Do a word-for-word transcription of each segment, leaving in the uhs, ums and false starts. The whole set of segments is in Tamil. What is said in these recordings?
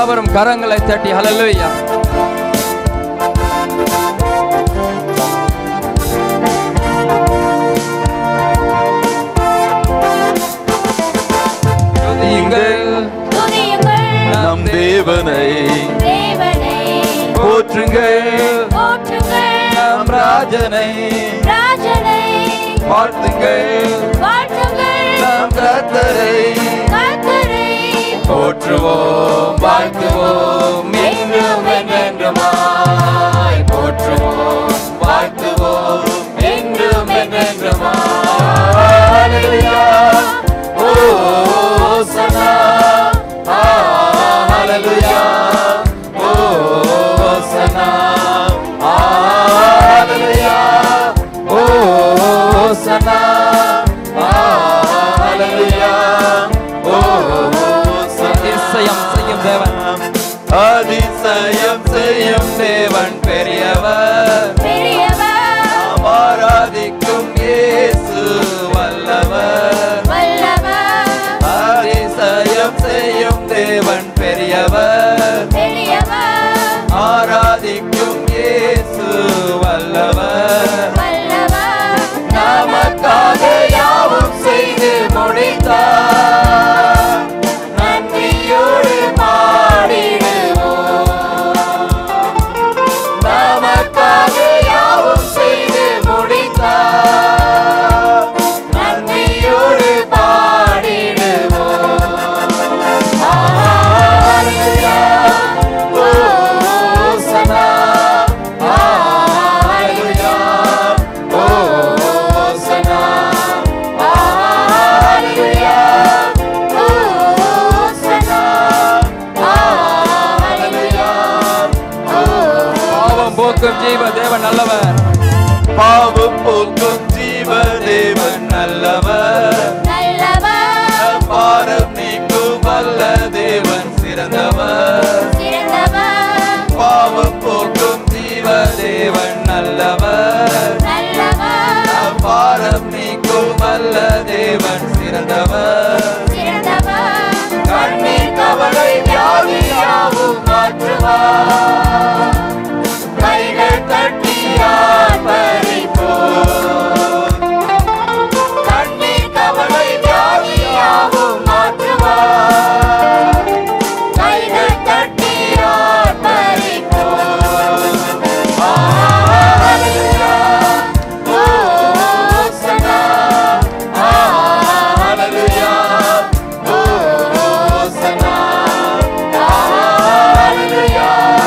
யாவரும் கரங்களை தட்டி ஹல்லேலூயா. நம் தேவனை போற்றுங்கள், நம் ராஜனை வாழ்த்துங்கள், நம் கர்த்தரை போற்றுவோம் வாழ்த்துவோம் என்றும் என்றென்றுமாய். போற்றுவோம் வாழ்த்துவோம் என்றும் என்றென்றுமாய். ஹல்லேலூயா. ஹோசன்னா ஹல்லேலூயா. ஹோசன்னா ஹல்லேலூயா. ஹோசன்னா ஹல்லேலூயா. அதிசயம் செய்யும் தேவன், அதிசயம் செய்யும் தேவன் பெரியவர், நாம் ஆராதிக்கும் இயேசு வல்லவர். அதிசயம் செய்யும் தேவன் பெரியவர், ஆராதிக்கும் இயேசு வல்லவர். நமக்காக யாவும் செய்து முடித்தார், நன்றியோடு பாடிடுவோம். நமக்காக யாவும் செய்து முடித்தார், நன்றியோடு பாடிடுவோம். ஹல்லேலூயா. ஹோசன்னா ஹல்லேலூயா. ஹோசன்னா ஹல்லேலூயா. ஹோசன்னா ஹல்லேலூயா. பாவம் போக்கும் ஜீவ தேவன் நல்லவர், பாவம் போக்கும் ஜீவ தேவன் நல்லவர், பாரம் நீக்கும் வல்ல தேவன் சிறந்தவர். பாவம் போக்கும் ஜீவ தேவன் நல்லவர், பாரம் நீக்கும் வல்ல தேவன் சிறந்தவர். கண்ணீர் கவலை வியாதியாவும் மாற்றுவார், கைகள் தட்டி ஆர்ப்பரிப்போம். கண்ணீர் கவலை வியாதியாவும் மாற்றுவார், கைகள் தட்டி ஆர்ப்பரிப்போம். ஹல்லேலூயா. ஹோசன்னா ஹல்லேலூயா. ஹோசன்னா ஹல்லேலூயா.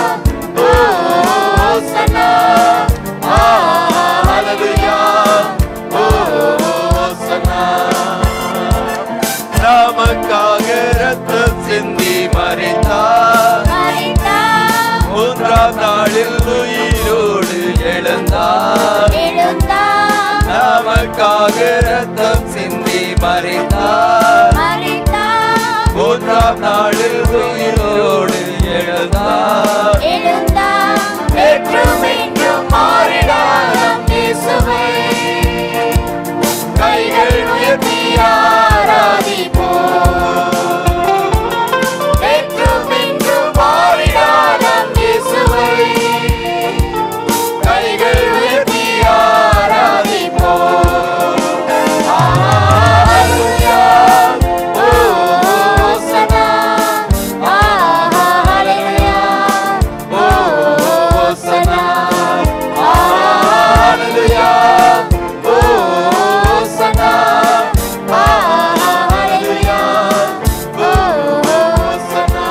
ஹோசன்னா ஹல்லேலூயா. ஹோசன்னா. நமக்காக ரத்தம் சிந்தி மரித்தார், மூன்றாம் நாளில் உயிரோடு எழுந்தார். நமக்காக ரத்தம் சிந்தி மரித்தார், மூன்றாம் நாளில் உயிரோடு எழுந்தார். என்றும் என்றும் மாறிடாத இயேசுவை கைகள் உயர்த்தி ஆராதிப்போம். என்றும் என்றும் மாறிடாத இயேசுவை கைகள் உயர்த்தி ஆராதிப்போம். ஹல்லேலூயா. ஹோசன்னா ஹல்லேலூயா. ஹோசன்னா ஹல்லேலூயா. ஹோசன்னா ஹல்லேலூயா. ஹோசன்னா.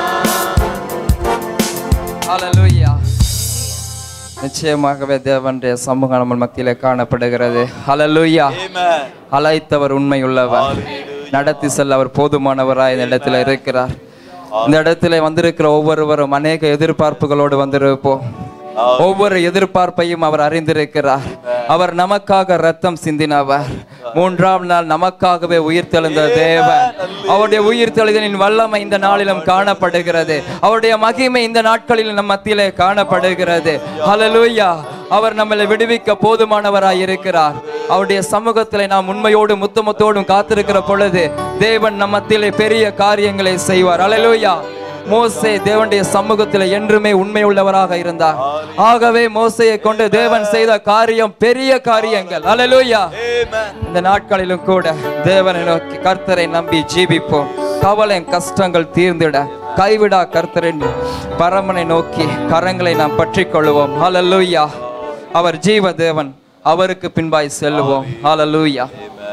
ஹல்லேலூயா. நிச்சயமாகவே தேவனுடைய சமூகம் நம்ம மத்தியிலே காணப்படுகிறது. ஹல்லேலூயா. அழைத்தவர் உண்மையுள்ளவர், நடத்தி செல்ல அவர் போதுமானவராய் இந்த இடத்துல இருக்கிறார். இந்த இடத்துல வந்திருக்கிற ஒவ்வொருவரும் அநேக எதிர்பார்ப்புகளோடு வந்திருப்போம். ஒவ்வொரு எதிர்பார்ப்பையும் அவர் அறிந்திருக்கிறார். அவர் நமக்காக ரத்தம் சிந்தினவர், மூன்றாம் நாள் நமக்காகவே உயிர்த்தெழுந்த தேவன். அவருடைய உயிர்த்தெழுதலின் வல்லமை இந்த நாளிலும் காணப்படுகிறது. அவருடைய மகிமை இந்த நாட்களில் நம் மத்தியிலே காணப்படுகிறது. ஹல்லேலூயா. அவர் நம்மளை விடுவிக்க போதுமானவராய் இருக்கிறார். அவருடைய சமூகத்திலே நாம் உண்மையோடு முத்தமத்தோடும் காத்திருக்கிற பொழுது தேவன் நம் மத்தியிலே பெரிய காரியங்களை செய்வார். ஹல்லேலூயா. மோசே தேவனுடைய சமூகத்தில் என்றுமே உண்மை உள்ளவராக இருந்தார். ஆகவே மோசேயை கொண்டு தேவன் செய்த காரியம் பெரிய காரியங்கள். அல்லேலூயா. இந்த நாட்களிலும் கூட தேவனை நோக்கி கர்த்தரை நம்பி ஜீவிப்போம். கவலை கஷ்டங்கள் தீர்ந்திட கைவிடா கர்த்தரின் பரமனை நோக்கி கரங்களை நாம் பற்றி கொள்வோம். ஹல்லேலூயா. அவர் ஜீவ தேவன், அவருக்கு பின்பாய் செல்லுவோம். ஹல்லேலூயா.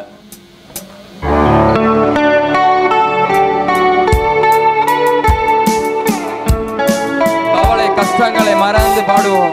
கவலை கஷ்டங்களை மறந்து பாடுவோம்.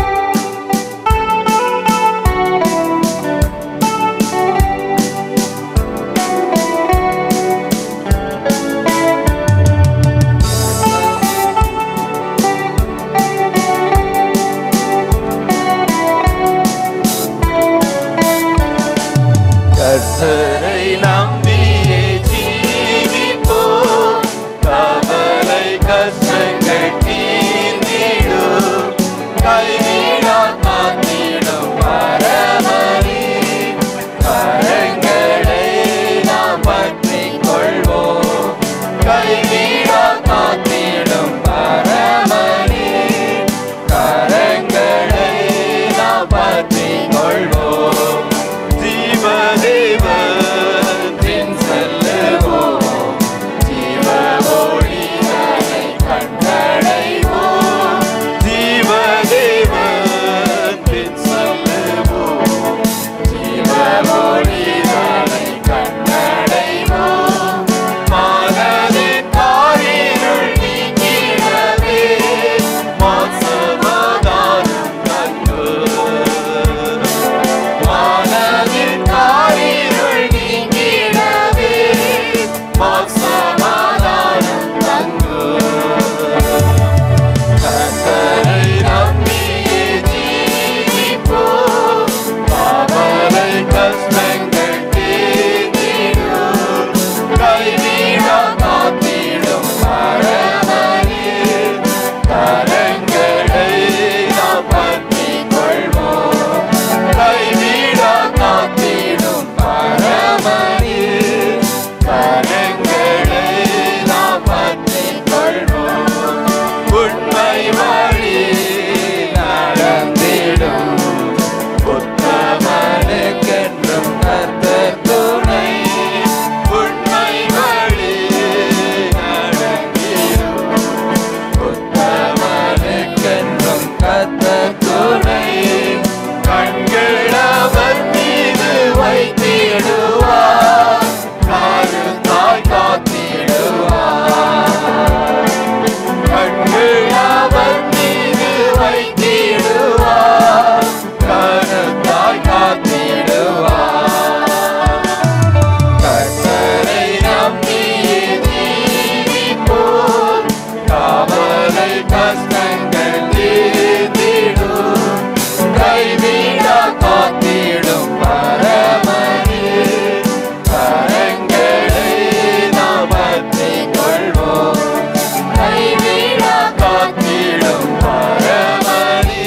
கர்த்தரை நம்பியே ஜீவிப்போம். கவலை கஷ்டங்கள் தீர்ந்திடும். கைவிடா காத்திடும் பரமனே. கரங்களை நாம் பற்றிக் கொள்வோம். கைவிடா காத்திடும் பரமனே. கரங்களை நாம் பற்றிக் கொள்வோம். ஜீவதேவன் பின் செல்லுவோம். ஜீவ ஒளியை கண்டடைவோம். ஜீவதேவன் பின் செல்லுவோம். ஜீவ ஒளியை கண்டடைவோம். மனதின் காரிருள் நீங்கிடவே மாசமாதானம் தந்து. மனதின் காரிருள் நீங்கிடவே மாசமாதானம் தந்து. கர்த்தரை நம்பியே ஜீவிப்போம். கவலை கஷ்டங்கள் தீர்ந்திடும். கைவிடா காத்திடும் பரமனே. கரங்களை நாம் பற்றிக் கொள்வோம். கைவிடா காத்திடும் பரமனே. கரங்களை நாம் பற்றிக் கொள்வோம். உண்மை வழி நடந்திடும். உத்தமனுக்கென்றும் கர்த்தர் துணை. உண்மை வழி நடந்திடும். உத்தமனுக்கென்றும் கர்த்தர் துணை. கண்கள் அவர் மீது வைத்திடுவார். கருத்தாய் காத்திடுவார். கண்கள் அவர் மீது வைத்திடுவார். கருத்தாய் காத்திடுவார். கர்த்தரை நம்பியே ஜீவிப்போம். கவலை கஷ்டங்கள் தீர்ந்திடும். கைவிடா காத்திடும் பரமனே. கரங்களை நாம் பற்றிக் கொள்வோம். கைவிடா காத்திடும் பரமனே.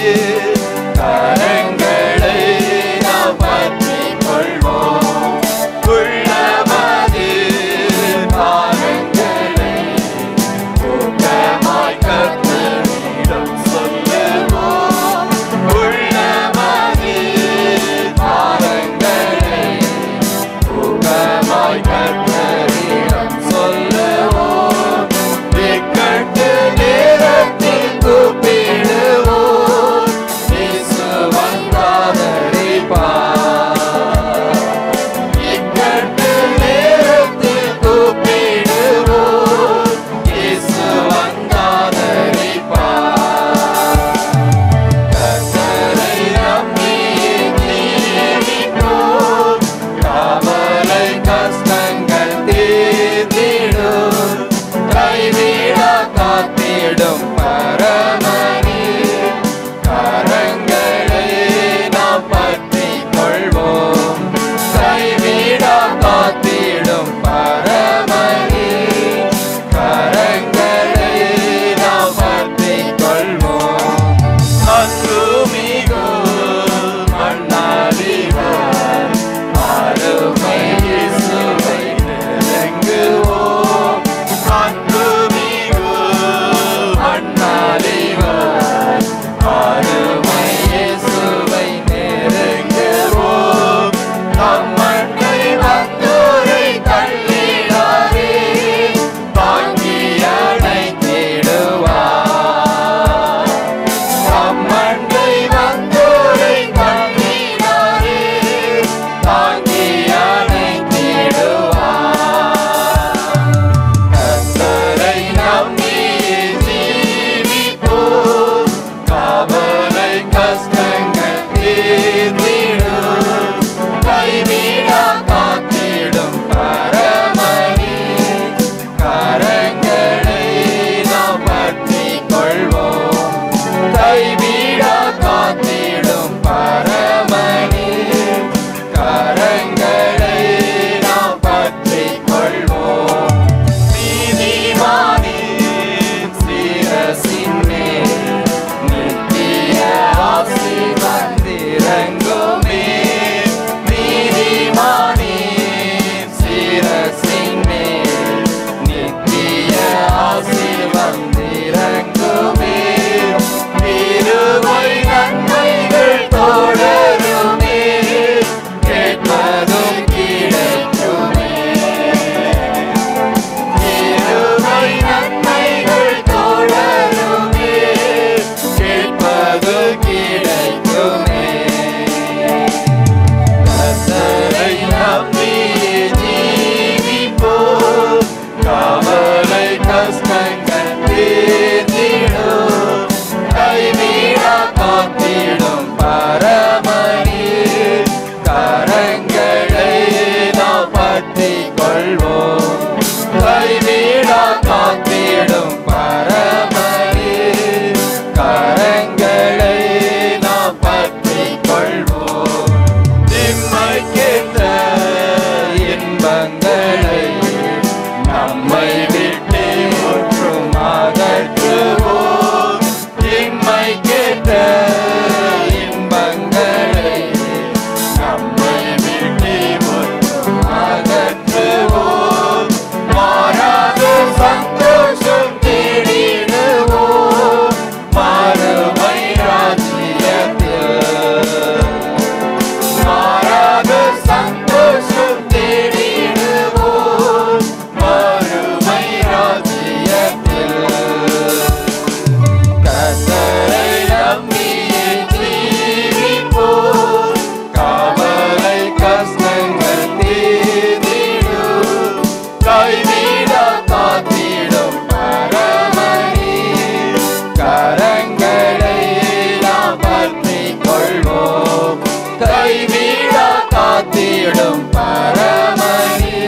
கரங்களை நாம் பற்றிக் கொள்வோம். உள்ளமது பாரங்களை ஊக்கமாய் கர்த்தரிடம் சொல்லுவோம். உள்ளமது பாரங்களை ஊக்கமாய் கர்த்தரிடம் சொல்லுவோம். இக்கட்டு நேரத்தில் கூப்பிடுவோம். இயேசு வந்தாதரிப்பார். இக்கட்டு நேரத்தில் கூப்பிடுவோம். இயேசு வந்தாதரிப்பார். கர்த்தரை நம்பியே ஜீவிப்போம். கவலை கஷ்டங்கள் தீர்ந்திடும். கைவிடா காத்திடும் பரமனே. கரங்களை நாம் பற்றிக் கொள்வோம். கைவிடா காத்திடும் பரமனே. கரங்களை நாம் பற்றிக் கொள்வோம். அன்பு மிகு மண்ணாளிவர் அருமை இயேசுவை நெருங்குவோம். அன்பு கஷ்டங்கள் தீர்த்திடும் கைவிடா காத்திடும் பரமனே கரங்களை நாம் பற்றிக் கொள்வோம் கைவிடா காத்திடும் பரமனே கரங்களை நாம் பற்றிக் கொள்வோம் நிம்மைக்கேற்ற இன்பங்களை நம்மை விட்டு முற்றும் அகற்றுவோம் நிம்மைக்கேற்ற இன்பங்களை நம்மை விட்டு முற்றும் அகற்றுவோம் மாறாத சந்தோஷம் தேடிடுவோம் மறுமை ராஜ்யத்தில் மாறாத சந்தோஷம் தேடிடுவோம் மறுமை ராஜ்யத்தில் கர்த்தரை நம்பியே ஜீவிப்போம் கவலை கஷ்டங்கள் தீர்ந்திடும் கைவிடா காத்திடும் பரமனே கரங்களை நாம் பற்றிக் கொள்வோம் கைவிடா காத்திடும் பரமனே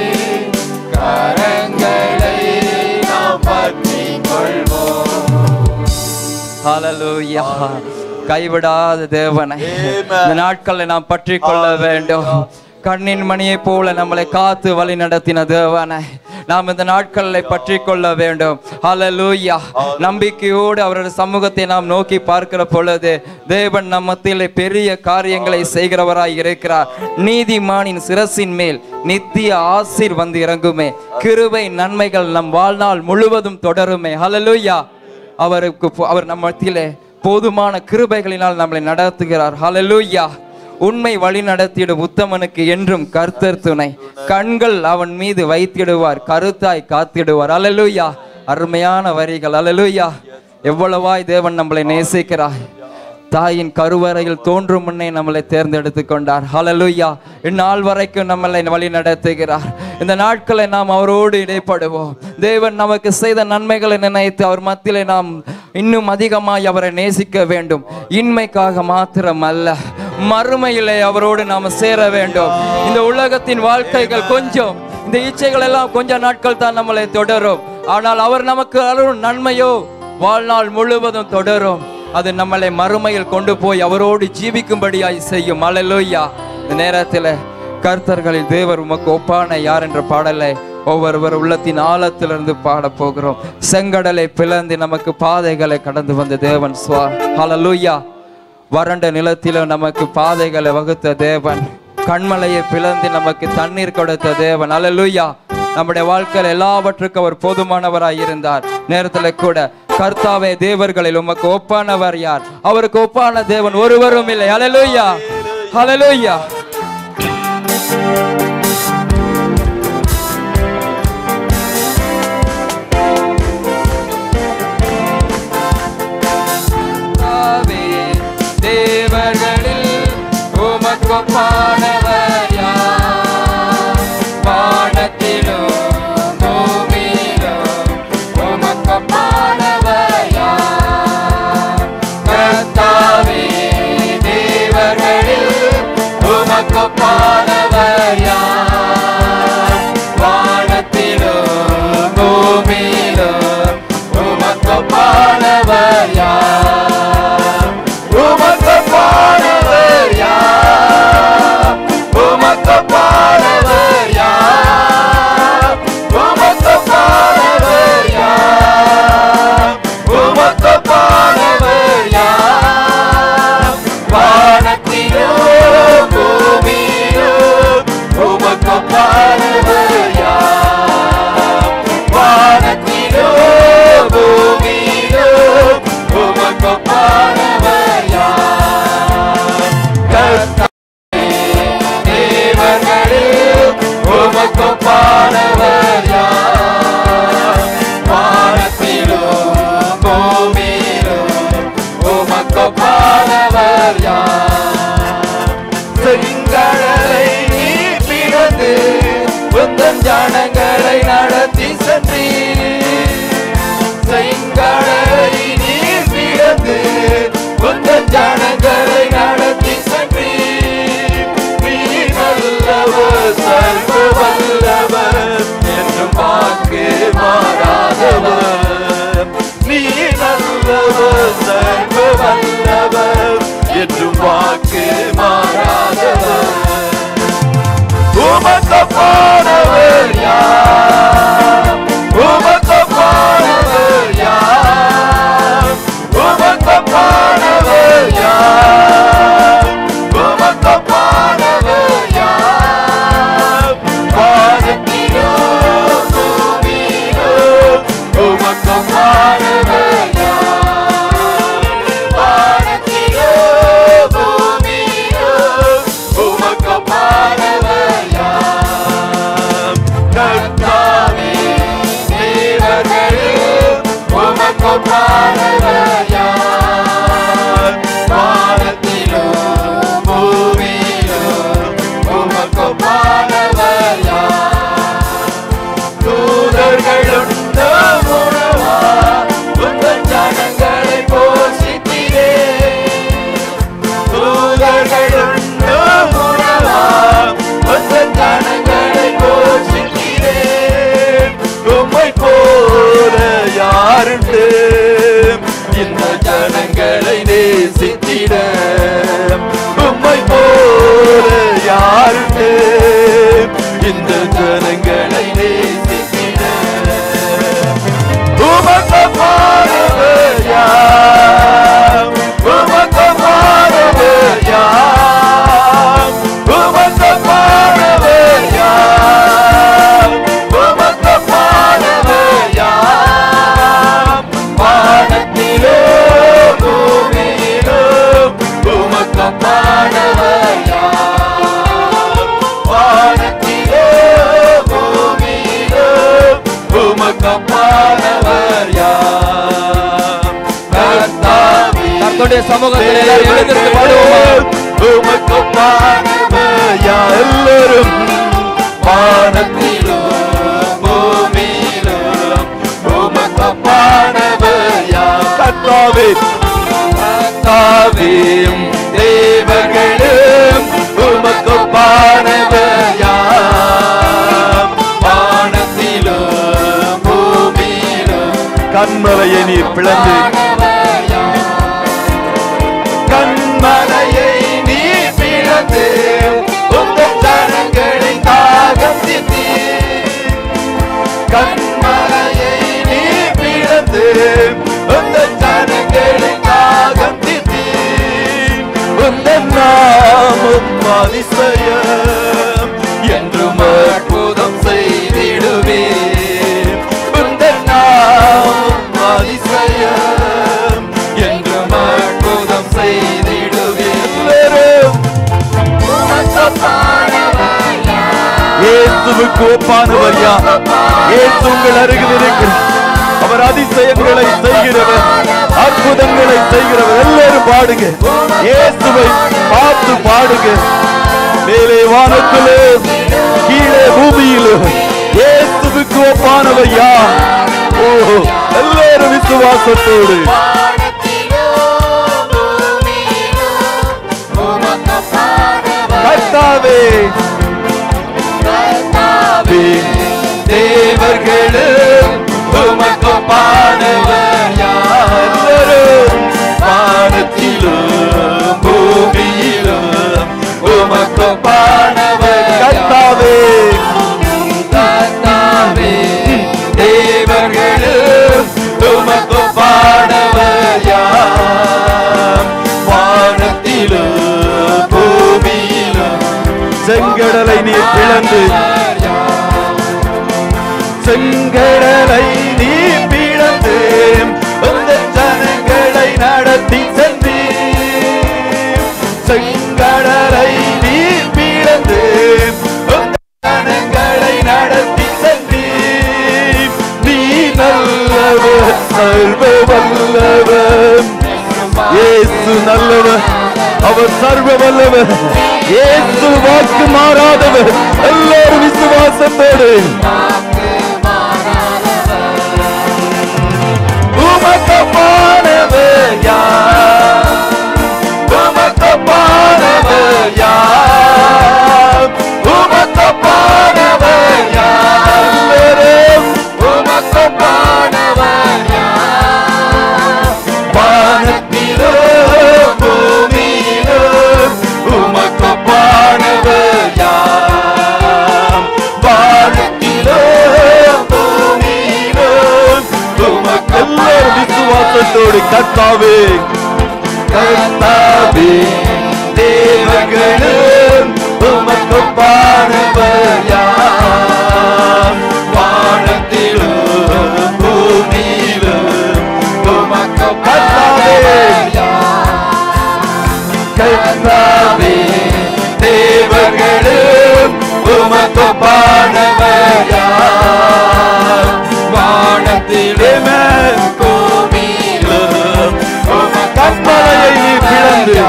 கரங்களை நாம் பற்றிக் கொள்வோம் ஹalleluya கைவிடாத தேவனை இந்த நாட்களை நாம் பற்றிக் கொள்ள வேண்டும் கண்ணின் மணியை போல நம்மளை காத்து வழி நடத்தின தேவனை நாம் இந்த நாட்களை பற்றிக் கொள்ள வேண்டும் ஹalleluya நம்பிக்கையோடு அவருடைய சமூகத்தை நாம் நோக்கி பார்க்கிற பொழுது தேவன் நம் மத்தியிலே பெரிய காரியங்களை செய்கிறவராய் இருக்கிறார் நீதிமானின் சிரசின் மேல் நித்திய ஆசீர் வந்து இறங்குமே கிருபை நன்மைகள் நம் வாழ்நாள் முழுவதும் தொடருமே ஹalleluya அவருக்கு அவர் நம்ம மத்தியிலே போதுமான கிருபைகளினால் நம்மளை நடத்துகிறார் ஹalleluya உண்மை வழி நடத்திடும் உத்தமனுக்கு என்றும் கர்த்தர் துணை கண்கள் அவன் மீது வைத்திடுவார் கருத்தாய் காத்திடுவார் ஹalleluya அருமையான வரிகள் ஹalleluya எவ்வளவாய் தேவன் நம்மளை நேசிக்கிறார் தாயின் கருவறையில் தோன்றும் முன்னே நம்மளை தேர்ந்தெடுத்து கொண்டார் ஹalleluya இந்நாள் வரைக்கும் நம்மளை வழி நடத்துகிறார் இந்த நாட்களை நாம் அவரோடு இடைப்படுவோம் தேவன் நமக்கு செய்த நன்மைகளை நினைத்து அவர் மத்தியிலே நாம் இன்னும் அதிகமாய் அவரை நேசிக்க வேண்டும் இன்மைக்காக மாத்திரம் அல்ல மறுமையிலே அவரோடு நாம் சேர வேண்டும் இந்த உலகத்தின் வாழ்க்கைகள் கொஞ்சம் இந்த இச்சைகள் எல்லாம் கொஞ்ச நாட்கள் தான் நம்மளை தொடரும் ஆனால் அவர் நமக்கு அருளும் நன்மையோ வாழ்நாள் முழுவதும் தொடரும் அது நம்மளை மறுமையில் கொண்டு போய் அவரோடு ஜீவிக்கும்படியாய் செய்யும் ஹalleluya இந்த நேரத்தில் கர்த்தர்களில் தேவர் உமக்கு ஒப்பான யார் என்ற பாடலை ஒவ்வொருவர் உள்ளத்தின் ஆழத்திலிருந்து பாட போகிறோம் செங்கடலை பிளந்து நமக்கு பாதைகளை கடந்து வந்த தேவன் ஸ்வா ஹalleluya வறண்ட நிலத்திலும் நமக்கு பாதைகளை வகுத்த தேவன் கண்மலையை பிளந்து நமக்கு தண்ணீர் கொடுத்த தேவன் ஹalleluya நம்முடைய வாழ்க்கையில் எல்லாவற்றுக்கும் அவர் போதுமானவராய் இருந்தார் நேரத்தில் கூட கர்த்தாவே தேவர்களில் உமக்கு ஒப்பானவர் யார் அவருக்கு ஒப்பான தேவன் ஒருவரும் இல்லை ஹalleluya ஹalleluya தேவர்களில் உமக்கு ஒப்பானவர் யார் வானத்திலும் பூமியிலும் உமக்கு ஒப்பானவர் யார் கர்த்தாவே தேவர்களில் உமக்கு ஒப்பானவர் ஜனங்களை நடத்தி சென்றீர். நீர் நல்லவர், சர்வ வல்லவர், என்றும் வாக்கு மாறாதவர். நீர் நல்லவர், சர்வ வல்லவர், என்றும் வாக்கு மாறாதவர். உமக்கொப்பானவர் யார்? உமக்கொப்பானவர் யார்? உமக்கொப்பானவர் யார்? உமக்கொப்பானவர் யார்? வானத்திலோ பூமியிலோ உமக்கொப்பானவர் யார்? வானத்திலோ பூமியிலோ உமக்கொப்பானவர் யார்? கர்த்தாவே தேவர்களே உமக்கொப்பானவர் யார்? வானத்திலோ பூமியிலோ உமக்கொப்பானவர் யார்? தூதர்களுண்ட உணவா உங்கள் ஜனங்களை போஷித்தீரே. தூதர்களுண்ட உணவா உங்கள் ஜனங்களை போஷித்தீரே. உம்மை போல யாருண்டு இந்த ஜனங்களை நேசித்திட? உம்மை போல யாருண்டு இந்த ஜனங்களை நேசித்திட? உமக்கொப்பானவர் யார்? உமக்கொப்பானவர் யார்? உமக்கொப்பானவர் யார்? உமக்கொப்பானவர் யார்? வானத்திலோ பூமியிலோ உமக்கொப்பானவர் யார்? வானத்திலோ பூமியிலோ உமக்கொப்பானவர் யார்? கர்த்தாவே கர்த்தருடைய சமூகத்தில் எல்லாரும் எழுந்திருந்து பாடுவோமா? உமக்கொப்பானவர் யார்? எல்லாரும் வானத்திலோ பூமியிலோ உமக்கொப்பானவர் யார்? கர்த்தாவே கர்த்தாவே தேவர்களும் உமக்கொப்பானவர் யார்? வானத்திலோ பூமியிலோ கண்மலையை நீர் பிளந்து கண்மலையை நீர் பிளந்து உங்கள் ஜனங்களை தாகம் தீர்த்தீர். கண்மலையை நீர் பிளந்து உங்கள் ஜனங்களை தாகம் தீர்த்தீர். உங்கள் நாமம் அதிசயம் என்றும் அற்புதம் செய்திடுவீர். உங்கள் நாமம் அதிசயம் என்றும் அற்புதம் செய்திடுவீர். இயேசுவுக்கு ஒப்பானவர் யார்? இயேசு உங்கள் அருகில் இருக்கிறார். அவர் அதிசயங்களை செய்கிறவர், அற்புதங்களை செய்கிறவர். எல்லாரும் பாடுங்க, இயேசுவை பார்த்து பாடுங்க. மேலே வானத்திலே கீழே பூமியிலே இயேசுவுக்கு ஒப்பானவர் யார்? ஓ, எல்லாரும் விசுவாசத்தோடு கர்த்தாவே தேவர்களும் உமக்கொப்பானவர் யார்? வானத்திலும் பூமியிலும் உமக்கொப்பானவர் கர்த்தாவே. கர்த்தாவே தேவர்களும் உமக்கொப்பானவர் யார்? வானத்திலும் பூமியிலும் செங்கடலை நீர் பிளந்து செங்கடலை நீ பிளந்து அந்த ஜனங்களை நடத்தி சென்றீர். செங்கடலை நீ பிளந்து அந்த ஜனங்களை நடத்தி சென்றீர். நீ நல்லவர், சர்வ வல்லவர். இயேசு நல்லவர், அவர் சர்வ வல்லவர். இயேசு வாக்கு மாறாதவர். எல்லாரும் விசுவாசத்தோடு உமக்கொப்பானவர் யார்? என்னோடு கர்த்தாவே கர்த்தாவே தேவர்களும் உமக்கு பாடுவர் யார் வானத்திலும் பூமியிலும் உமக்கு பாடுவர் கர்த்தாவே தேவர்களும் உமக்கு பாடுவர் யார் வானத்திலும் பூமியிலும் கண்மலையை பிளந்து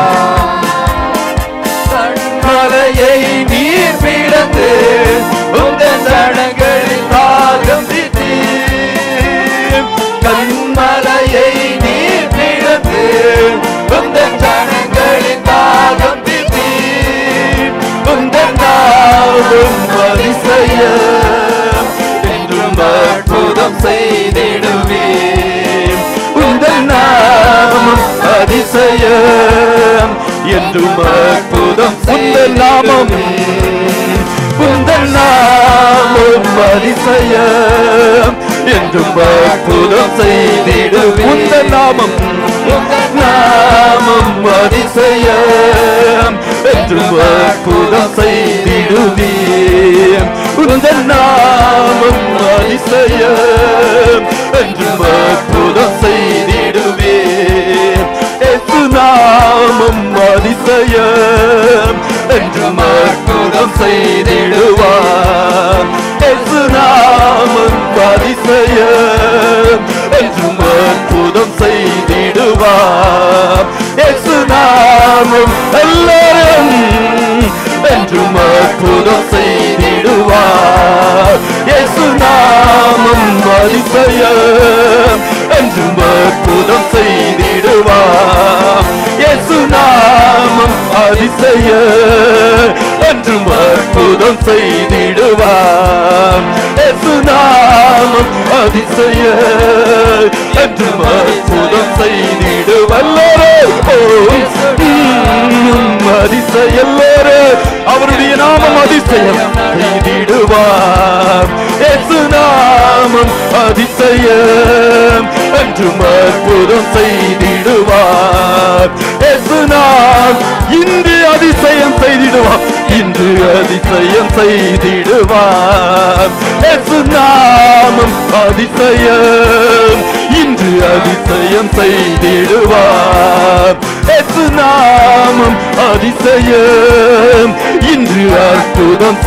கண்மலையை நீர் பிளந்து உந்தன் சடங்களில் தாகம் தீர்த்தீர் கண்மலையை நீர் பிளந்து உந்தன் சடங்களில் தாகம் தீர்த்தீர் உந்தன் நாவும் அதிசயம் என்றும் அற்புதம் செய்திடுவீர் உந்தன் நாமம் அதிசயம் என்றும் அற்புதம் உந்தன் நாமம் உந்தன் நாமம் அதிசயம் என்றும் அற்புதம் செய்திடுவீர் உந்தன் நாமம் உந்தன் நாமம் அதிசயம் என்றும் அற்புதம் செய்திடுவீர் உந்தன் நாமம் அதிசயம் என்றும் அற்புதம் செய்திடுவீர் இயேசு நாமம் அதிசயம் என்றும் அற்புதம் செய்திடுவார் இயேசு நாமம் அதிசயம் என்றும் அற்புதம் செய்திடுவார் இயேசு நாமம் எல்லாரும் என்றும் அற்புதம் செய்திடுவார் இயேசு நாமம் அதிசயம் என்றும் அற்புதம் செய்திடுவார் இயேசு நாமம் அதிசயம் என்றும் அற்புதம் செய்திடுவார் இயேசு நாமம் அதிசயம் என்றும் அற்புதம் செய்திடுவார் அதிசயம் அவருடைய நாமம் அதிசயம் செய்திடுவார் இயேசு நாமம் அதிசயம் என்றும் அற்புதம் செய்திடுவார் இயேசு நாம் இன்று அதிசயம் செய்திடுவார் இன்று அதிசயம் செய்திடுவார் இயேசு நாமம் அதிசயம் இன்று அதிசயம் செய்திடுவார் இயேசு நாமம் அதிசயம் இன்று அற்புதம்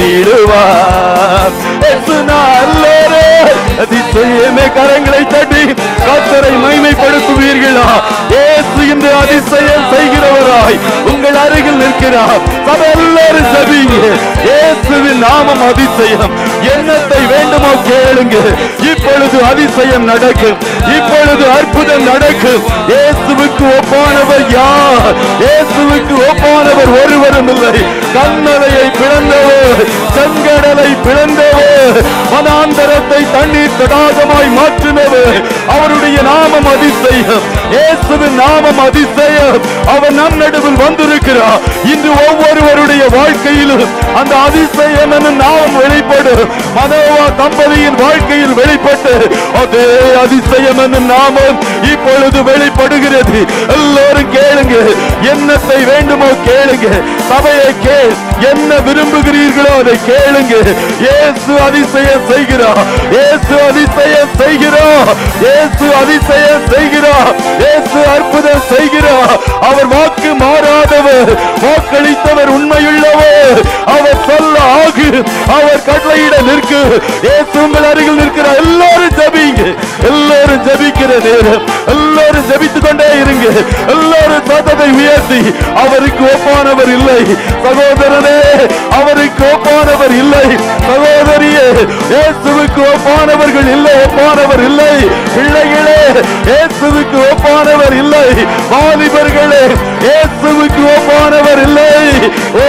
செய்திடுவார் இயேசு நல்லரே அதிசயமே கரங்களை தட்டி கர்த்தரை மகிமைப்படுத்துவீர்களா இயேசு இன்று அதிசயம் செய்கிறவராய் உங்கள் அருகில் நிற்கிறார் சபை எல்லாரும் ஜெபிங்க இயேசுவின் நாமம் அதிசயம் என்னத்தை வேண்டுமோ கேளுங்க இப்பொழுது அதிசயம் நடக்கும் இப்பொழுது அற்புதம் நடக்கும் இயேசுவுக்கு ஒப்பானவர் யார் இயேசுவுக்கு ஒப்பானவர் ஒருவரும் இல்லை கண்மலையை பிளந்தவர் செங்கடலை பிளந்தவர் வனாந்தரத்தை தண்ணீர் தடாகமாய் மாற்றினவர் அவருடைய நாமம் அதிசயம் இயேசுவின் நாமம் அதிசயம் அவர் நம் நடுவில் வந்திருக்கிறார் இன்று ஒவ்வொருவருடைய வாழ்க்கையிலும் அந்த அதிசயம் என்ற நாமம் வெளிப்படும் மனோவா தம்பதியின் வாழ்க்கையில் வெளிப்பட்டு அதே அதிசயம் என்ற நாமம் இப்பொழுது வெளிப்படுகிறது எல்லாரும் கேளுங்க என்னத்தை வேண்டுமோ கேளுங்க சபையை கேள் என்ன விரும்புகிறீர்களோ அதை கேளுங்க இயேசு அதிசயம் செய்கிறார் இயேசு அதிசயம் செய்கிறார் இயேசு அதிசயம் செய்கிறார் இயேசு அற்புதம் செய்கிறார் அவர் வாக்கு மாறாதவர் வாக்களித்தவர் உண்மையுள்ளவர் அவர் சொல்ல ஆகு அவர் கட்டளையிட நிற்கு இயேசு உங்கள் அருகில் நிற்கிறார் எல்லாரும் ஜெபிங்க எல்லாரும் ஜெபிக்கிற நேரம் எல்லாரும் ஜெபித்துக் கொண்டே இருங்க எல்லாரும் சத்தத்தை உயர்த்தி அவருக்கு ஒப்பானவர் இல்லை சகோதரனே அவருக்கு ஒப்பானவர் இல்லை சகோதரியே இயேசுவுக்கு ஒப்பானவர்கள் இல்லை ஒப்பானவர் இல்லை பிள்ளைகளே இயேசுவுக்கு ஒப்பானவர் இல்லை வாலிபர்களே இயேசுவுக்கு ஒப்பானவர் இல்லை ஓ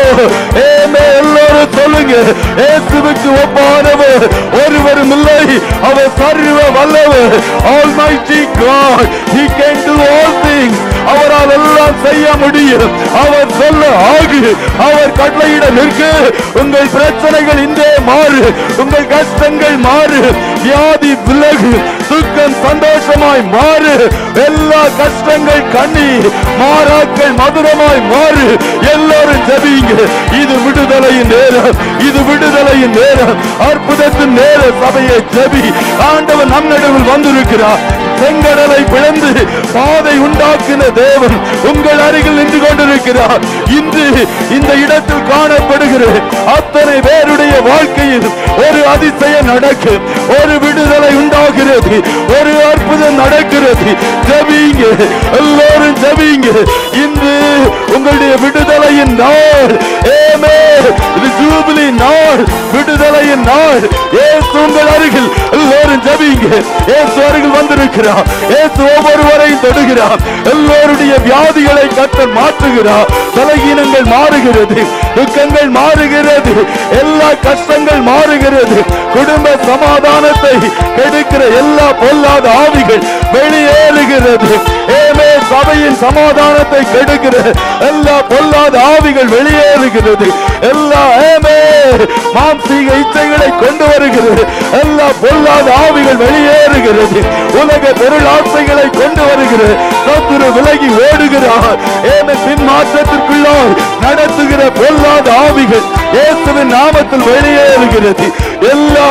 ஏமே எல்லாரும் சொல்லுங்க இயேசுவுக்கு ஒப்பானவர் ஒருவரும் இல்லை அவர் சர்வ வல்லவர் Almighty God he can do all things அவரால் எல்லாம் செய்ய முடியும் அவர் சொல்ல ஆகு. அவர் கட்டளையிட நிற்கு. உங்கள் பிரச்சனைகள் இன்றே மாறு. உங்கள் கஷ்டங்கள் மாறு. வியாதி விலகு. துக்கம் சந்தோஷமாய் மாறு. எல்லா கஷ்டங்கள் கண்ணீர் மாறாக்கள் மதுரமாய் மாறு. எல்லாரும் ஜெபிங்க. இது விடுதலையின் நேரம். இது விடுதலையின் நேரம். அற்புதத்தின் நேரம். சபையை ஜெபி. ஆண்டவர் நம் நடுவில் வந்திருக்கிறார். செங்கடலை பிளந்து பாதை உண்டாக்கின தேவன் உங்கள் அருகில் நின்று கொண்டிருக்கிறார். இன்று இந்த இடத்தில் காணப்படுகிற அத்தனை பேருடைய வாழ்க்கையில் ஒரு அதிசயம் நடக்கும். ஒரு விடுதலை உண்டாகிறது. ஒரு அற்புதம் நடக்கிறது. ஜெபிங்க. எல்லாரும் ஜெபிங்க. இன்று உங்களுடைய விடுதலையின் நாள். ஆமென். இது ஜூபிலி நாள். விடுதலையின் நாள். இயேசு உங்கள் அருகில். எல்லாரும் ஜெபிங்க. இயேசு அருகில் வந்திருக்கிறார். இயேசு ஒவ்வொருவரையும் தொடுகிறார். எல்லோருடைய வியாதிகளை கர்த்தர் மாற்றுகிறார். பலகீனங்கள் மாறுகிறது. துக்கங்கள் மாறுகிறது. எல்லா கஷ்டங்கள் மாறுகிறது. குடும்ப சமாதானத்தை கெடுக்கிற எல்லா பொல்லாத ஆவிகள் வெளியேறுகிறது. ஏமே சபையின் சமாதானத்தை கெடுக்கிற எல்லா பொல்லாத ஆவிகள் வெளியேறுகிறது. எல்லா ஏமே மாம்சீக இச்சைகளை கொண்டு வருகிறது. எல்லா பொல்லாத ஆவிகள் வெளியேறுகிறது. உலக பொருள் ஆசைகளை கொண்டு வருகிறது. சத்துரு விலகி ஓடுகிறார். ஏமே பின்மாற்றத்திற்குள்ளால் நடத்துகிற பொல்லாத ஆவிகள் இயேசுவின் நாமத்தில் வெளியேறுகிறது. எல்லா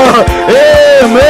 ஏமே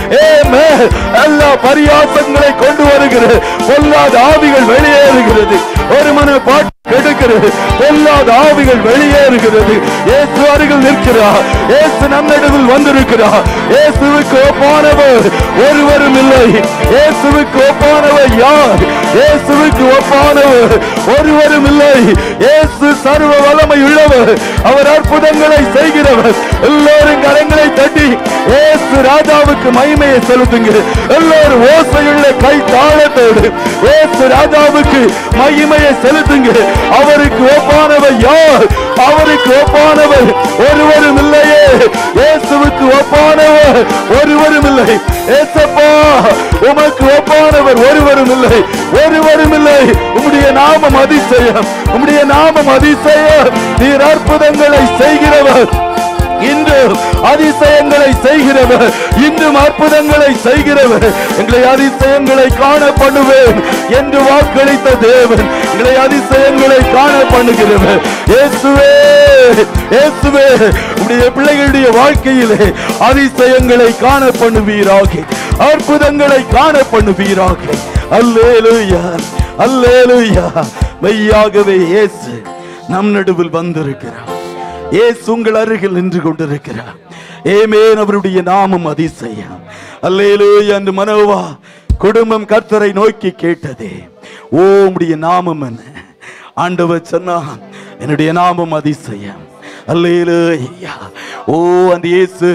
ஏமே எல்லா பரியாசங்களை கொண்டு வருகிற பொல்லாத ஆவிகள் வெளியேறுகிறது. ஒரு மன பாட்டு கெடுக்கிறது. பொல்லாத ஆவிகள் வெளியேறுகிறது. இயேசு அருகில் நிற்கிறார். இயேசு நம் நடுவில் வந்திருக்கிறார். இயேசுவுக்கு ஒப்பானவர் ஒருவரும் இல்லை. இயேசுவுக்கு ஒப்பானவர் யார்? இயேசுவுக்கு ஒப்பானவர் ஒருவரும் இல்லை. இயேசு சர்வ வல்லமை உள்ளவர். அவர் அற்புதங்களை செய்கிறவர். எல்லோரும் கரங்களை தட்டி இயேசு ராஜாவுக்கு மகிமையை செலுத்துங்க. எல்லோரும் ஓசையுள்ள கை தாளத்தோடு இயேசு ராஜாவுக்கு மகிமையை செலுத்துங்க. அவருக்கு ஒப்பானவர் யார்? அவருக்கு ஒப்பானவர் ஒருவரும் இல்லையே. இயேசுவுக்கு ஒப்பானவர் ஒருவரும் இல்லை. ஏசப்பா உமக்கு ஒப்பானவர் ஒருவரும் இல்லை. ஒருவரும் இல்லை. உம்முடைய நாமம் அதிசயம். உம்முடைய நாமம் அதிசயம். நீர் அற்புதங்களை செய்கிறவர். இன்றும் அதிசயங்களை செய்கிறவர். இன்றும் அற்புதங்களை செய்கிறவர். எங்களை அதிசயங்களை காண பண்ணுவேன் என்று வாக்களித்த தேவன் எங்களை அதிசயங்களை காண பண்ணுகிறவர். இயேசுவே இயேசுவே உடைய பிள்ளைகளுடைய வாழ்க்கையிலே அதிசயங்களை காண பண்ணுவீராக. அற்புதங்களை காண பண்ணுவீராக. அல்லேலூயா அல்லேலூயா. மெய்யாகவே இயேசு நம் நடுவில் வந்திருக்கிறார். இயேசு உங்கள் அருகில் நின்று கொண்டிருக்கிறார். ஆமென். அவருடைய நாமம் அதிசயம். அல்லேலூயா. என்று மனோவா குடும்பம் கர்த்தரை நோக்கி கேட்டதே, ஓ உம்முடைய நாமம் என்ன? ஆண்டவர் சொன்னார், என்னுடைய நாமம் அதிசயம். அல்லேலூயா. ஓ அந்த இயேசு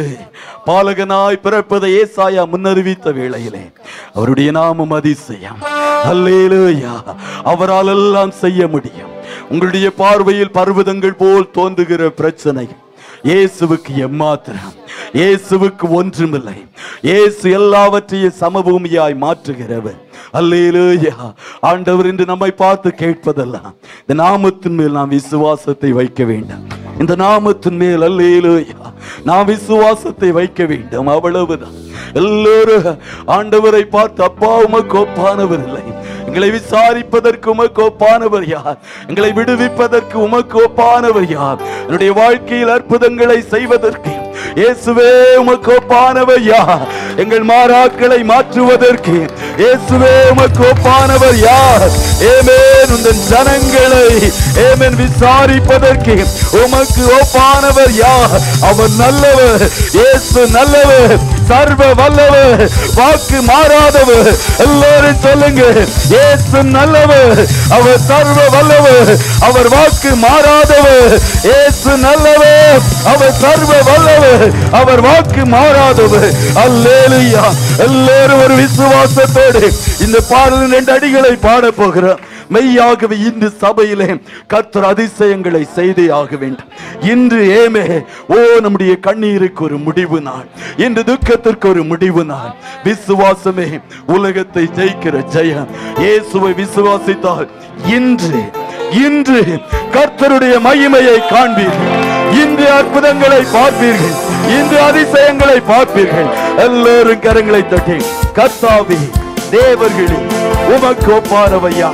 பாலகனாய் பிறப்பதை ஏசாயா முன்னறிவித்த வேளையிலே அவருடைய நாமம் அதிசயம். அல்லேலூயா. அவரால் எல்லாம் செய்ய முடியும். உங்களுடைய பார்வையில் பர்வதங்கள் போல் தோன்றுகிற பிரச்சனைகள் இயேசுவுக்கு எம்மாத்திரம். இயேசுவுக்கு ஒன்றுமில்லை. இயேசு எல்லாவற்றையும் சமபூமியாய் மாற்றுகிறவர். அல்லேலூயா. ஆண்டவர் இன்று நம்மை பார்த்து கேட்பதெல்லாம் இந்த நாமத்தின் மேல் நாம் விசுவாசத்தை வைக்க வேண்டும். இந்த நாமத்தின் மேல் அல்லேலூயா நாம் விசுவாசத்தை வைக்க வேண்டும். அவ்வளவுதான். எல்லோரும் ஆண்டவரை பார்த்து, அப்பா உமக்கு ஒப்பானவர் இல்லை. எங்களை விசாரிப்பதற்கு உமக்கு ஒப்பானவர் யார்? எங்களை விடுவிப்பதற்கு உமக்கு ஒப்பானவர் யார்? என்னுடைய வாழ்க்கையில் அற்புதங்களை செய்வதற்கு இயேசுவே உமக்கு ஒப்பானவர் யார்? எங்கள் மாறாக்களை மாற்றுவதற்கு இயேசுவே உமக்கு ஒப்பானவர் யார்? ஆமென். உந்தன் ஜனங்களை ஆமென் விசாரிப்பதற்கு உமக்கு ஒப்பானவர் யார்? அவர் நல்லவர். இயேசு நல்லவர். சர்வ வல்லவர். வாக்கு மாறாதவர். எல்லாரும் சொல்லுங்க, இயேசு நல்லவர். அவர் சர்வ வல்லவர். அவர் வாக்கு மாறாதவர். இயேசு நல்லவர். அவர் சர்வ வல்லவர். அவர் வாக்கு மாறாதவர். அல்லேலூயா. எல்லாரும் ஒரு விசுவாசத்தோடு இந்த பாடலின் ரெண்டு அடிகளை பாட போகிறோம். மெய்யாகவே இன்று சபையிலே கர்த்தர் அதிசயங்களை செய்தே ஆக வேண்டும். இன்று ஏமே ஓ நம்முடைய கண்ணீருக்கு ஒரு முடிவு நாள். இன்று துக்கத்திற்கு ஒரு முடிவு நாள். விசுவாசமே உலகத்தை ஜெயிக்கிற ஜெயம். இயேசுவை விசுவாசித்தால் இன்று இன்று கர்த்தருடைய மகிமையை காண்பீர்கள். இன்று அற்புதங்களை பார்ப்பீர்கள், இன்று அதிசயங்களை பார்ப்பீர்கள். எல்லோரும் கரங்களை தட்டி கர்த்தாவே தேவர்களே உமக்கு ஒப்பானவையா.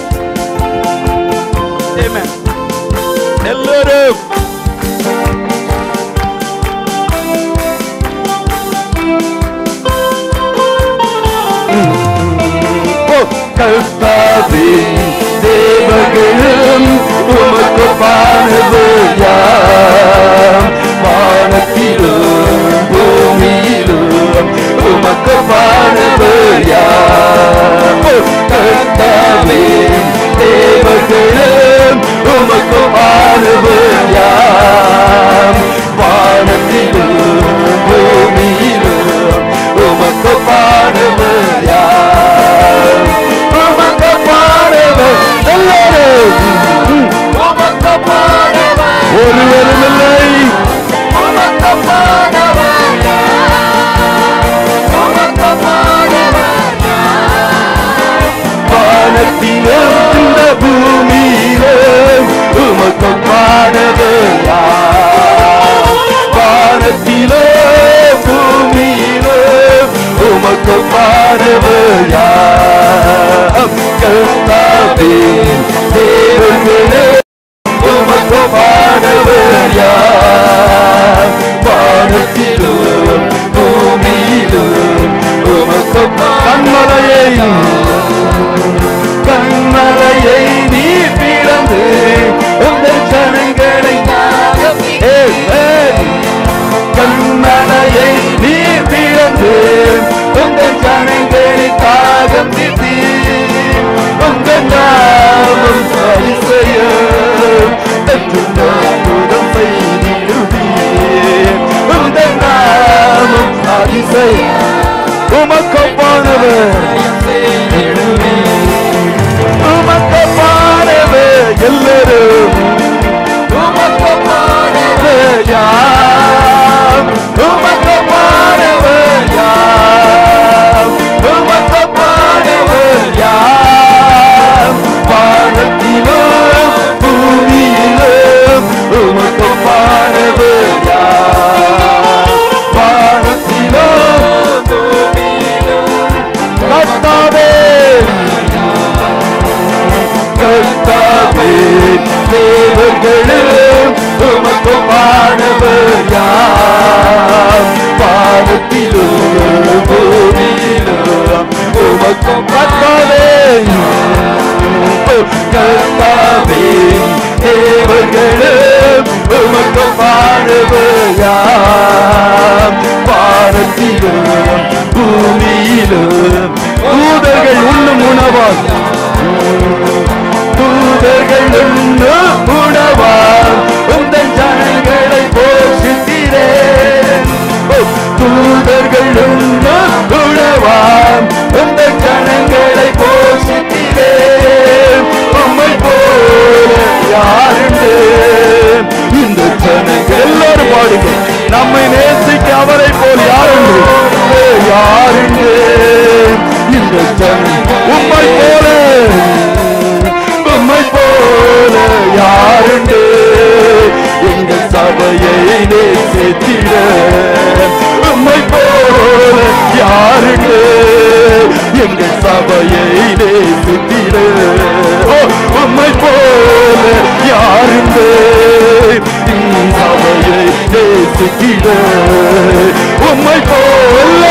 எல்லோரும் கர்த்தாவே தேவர்களும் உமக்கு ஒப்பானவையா. வானத்திலும் பூமியிலும் உமக்கு ஒப்பானவையா. கர்த்தாவே தேவர்களும் உமக்கு ஒப்பானவையா. வானத்திலும் பூமியிலும் உமக்கு ஒப்பானவையா. ஒருவரும் இல்லை. வானத்திலும் இந்த பூமியிலே உமக்கு ஒப்பானவையா. வானத்திலே பூமியிலே உமக்கு ஒப்பானவையா. கர்த்தாவே தேவர்களே உமக்கு ஒப்பானவையா. வானத்திலும் பூமியிலும் உமக்கு கண்மலையை கண்மலையை நீ பிளந்து உங்கள் ஜனங்களை கண்மலையை நீ பிளந்து உங்கள் ஜனங்களை தாகம் தீர்த்தி உங்கள் நாமம் அதிசயம் அற்புதம் செய்திடுவே. உங்கள் நாமம் அதிசயம் உமக்கு ஒப்பானவர் உமக்கு ஒப்பானவர். எல்லாரும் உமக்கு ஒப்பானவர் யார். உமக்கு ஒப்பானவர் யார். உமக்கு ஒப்பானவர் யார். வானத்திலும் பூமியிலும் உமக்கு ஒப்பானவர் யார். வானத்திலும் பூமியிலும் கர்த்தாவே கர்த்தாவே தேவர்களும் உமக்கு ஒப்பானவர் யார். வானத்திலும் பூமியிலும் உமக்கு கர்த்தாவே கர்த்தாவே தேவர்களும் உமக்கு ஒப்பானவர் யார். வானத்திலும் பூமியிலும் தூதர்கள் உண்ணும் உணவால் தூதர்கள் உண்ணும் உணவால் உங்கள் ஜனங்களை போஷித்தீரே. தூதர்கள் உண்ணும் உணவால் உங்கள் ஜனங்களை போஷித்தீரே. உம்மை போல யாருண்டு இந்த ஜனங்கள் எல்லாரும் பாடுங்க. நம்மை நேசிக்க அவரை போல் யாருண்டு யாருண்டு இந்த ஜனங்கள் உம்மை போல உம்மை போல யாருண்டு எங்கள் சபையை நேசித்திட. உம்மை போல யாருண்டு எங்கள் சபையை நேசித்திட. உம்மை போல யாருண்டு சபையை நேசித்திட. உம்மை போல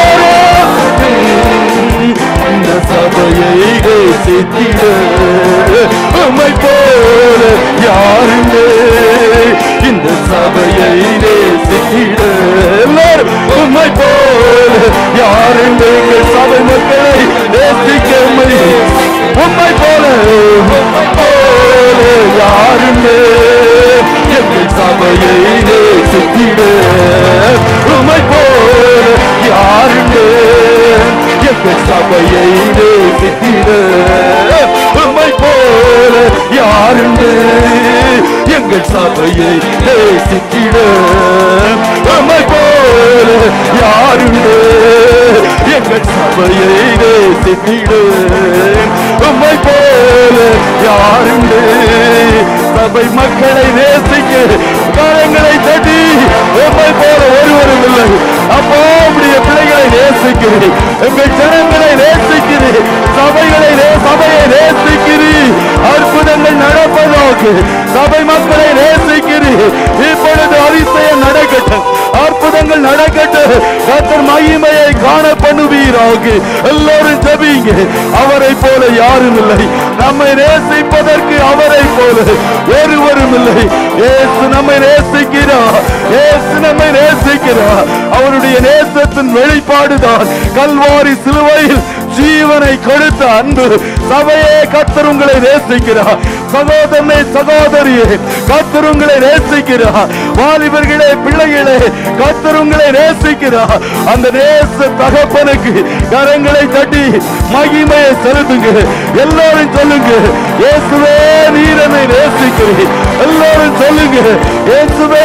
இந்த சபையை நேசித்திட. உம்மை போல யாருண்டு இந்த சபையை நேசித்திட. எல்லாரும் உம்மை போல யாருண்டு எங்கள் சபை மக்களை நேசிக்க. உம்மை போல உம்மை போல யாருண்டு எங்கள் சபையை நேசித்திட. உம்மை போல யாருண்டு எங்கள் சபையை நேசித்திட. உம்மை போல யாருண்டு எங்கள் சபையை நேசித்திட. உம்மை போல யாருண்டு எங்கள் சபையை நேசித்திட. உம்மை போல யாருண்டு சபை மக்களை நேசிக்க கரங்களை தட்டி உம்மை போல ஒருவரும் இல்லை. அப்போ உம்முடைய பிள்ளைகளை நேசிக்கிறீர், எங்கள் ஜனங்களை நேசிக்கிறீர், சபைகளை சபையை நேசிக்கிறீர். அற்புதங்கள் நடப்பதாக சபை மக்களை நேசிக்கிறீர். இப்பொழுது அதிசயம் நடக்கட்டும், அற்புதங்கள் நடக்கட்டும். கர்த்தர் மகிமையை காண பண்ணுவீராக. எல்லாரும் ஜெபிங்க. அவரை போல யாரும் இல்லை, நம்மை நேசிப்பதற்கு அவரை போல ஒருவரும் இல்லை. இயேசு நம்மை நேசிக்கிறார், இயேசு நம்மை நேசிக்கிறார். அவருடைய நேசத்தின் வெளிப்பாடுதான் கல்வாரி சிலுவையில் ஜீவனை கொடுத்த அன்பு. சபையே கர்த்தர் உங்களை நேசிக்கிறார். சகோதரனே சகோதரியே கர்த்தர் உங்களை நேசிக்கிறார். வாலிபர்களே பிள்ளைகளே கர்த்தர் உங்களை நேசிக்கிறார். அந்த நேச தகப்பனுக்கு கரங்களை தட்டி மகிமையை செலுத்துங்க. எல்லாரும் சொல்லுங்க, இயேசுவே நீர் என்னை நேசிக்கிறீர். எல்லாரும் சொல்லுங்க, இயேசுவே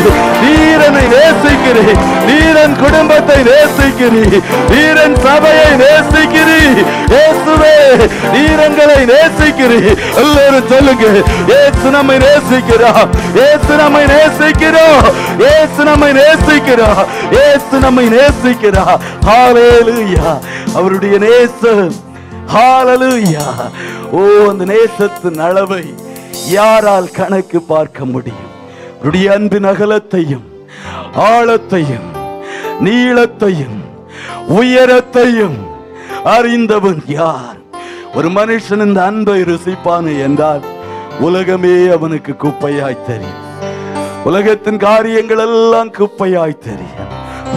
நீர் என்னை நேசிக்கிறீர். நீரன் குடும்பத்தை நேசிக்கிறீர், நீரன் சபையை நேசிக்கிறீர். இயேசுவே நீர் எங்களை நேசிக்கிறீர். எல்லாரும் சொல்லுங்க, இயேசு நம்மை நேசிக்கிறார், இயேசு நம்மை நேசிக்கிறார், இயேசு நம்மை நேசிக்கிறார், இயேசு நம்மை நேசிக்கிறார். ஹalleluya. அவருடைய நேசம், ஹalleluya. ஓ, அந்த நேசத்தின் அளவை யாரால் கணக்கு பார்க்க முடியும்? அவருடைய அன்பின் அகலத்தையும் ஆழத்தையும் நீளத்தையும் உயரத்தையும் அறிந்தவன் யார்? ஒரு மனுஷன் இந்த அன்பை ருசிப்பானு என்றால் உலகமே அவனுக்கு குப்பையாய் தெரியும். உலகத்தின் காரியங்கள் எல்லாம் குப்பையாய் தெரியும்.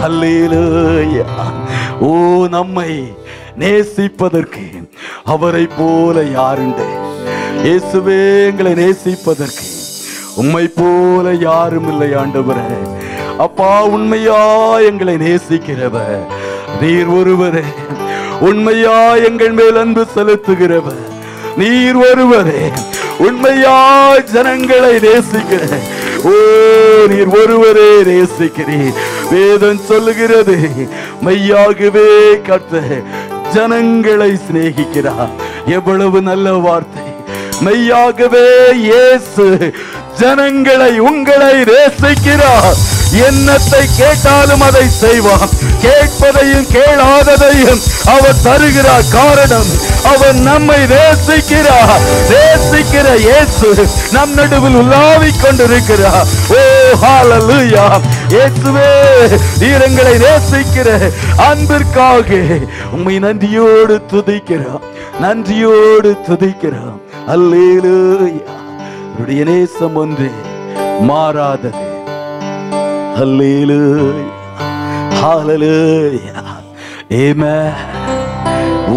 அல்லேலூயா. ஓ, நம்மை நேசிப்பதற்கு அவரை போல யாருண்டு? இயேசுவே எங்களை நேசிப்பதற்கு உம்மை போல யாரும் இல்லை ஆண்டவரே. அப்பா, உண்மையா எங்களை நேசிக்கிறவர் நீர் ஒருவரே. உண்மையா எங்கள் மேல் அன்பு செலுத்துகிறவர் நீர் ஒருவரே. உண்மையா ஜனங்களை நேசிக்கிற ஓ நீர் ஒருவரே நேசிக்கிறீர். வேதம் சொல்லுகிறது, மெய்யாகவே கர்த்தர் ஜனங்களை சிநேகிக்கிறார். எவ்வளவு நல்ல வார்த்தை! மெய்யாகவே இயேசு ஜனங்களை உங்களை நேசிக்கிறார். என்னத்தை கேட்டாலும் அதை செய்வார். கேட்பதையும் கேளாததையும் அவர் தருகிறார். காரணம், அவர் நம்மை நேசிக்கிறார். நேசிக்கிற இயேசு நம் நடுவில் உலாவிக் கொண்டிருக்கிறார். ஓ ஹalleluya. இயேசுவே நீர் எங்களை நேசிக்கிற அன்பிற்காக உம்மை நன்றியோடு துதிக்கிறோம், நன்றியோடு துதிக்கிறோம். அல்லேலூயா. அவருடைய நேசம் ஒன்று மாறாதது. அல்லேலூயா, ஹalleluya, ஆமென். ஓ,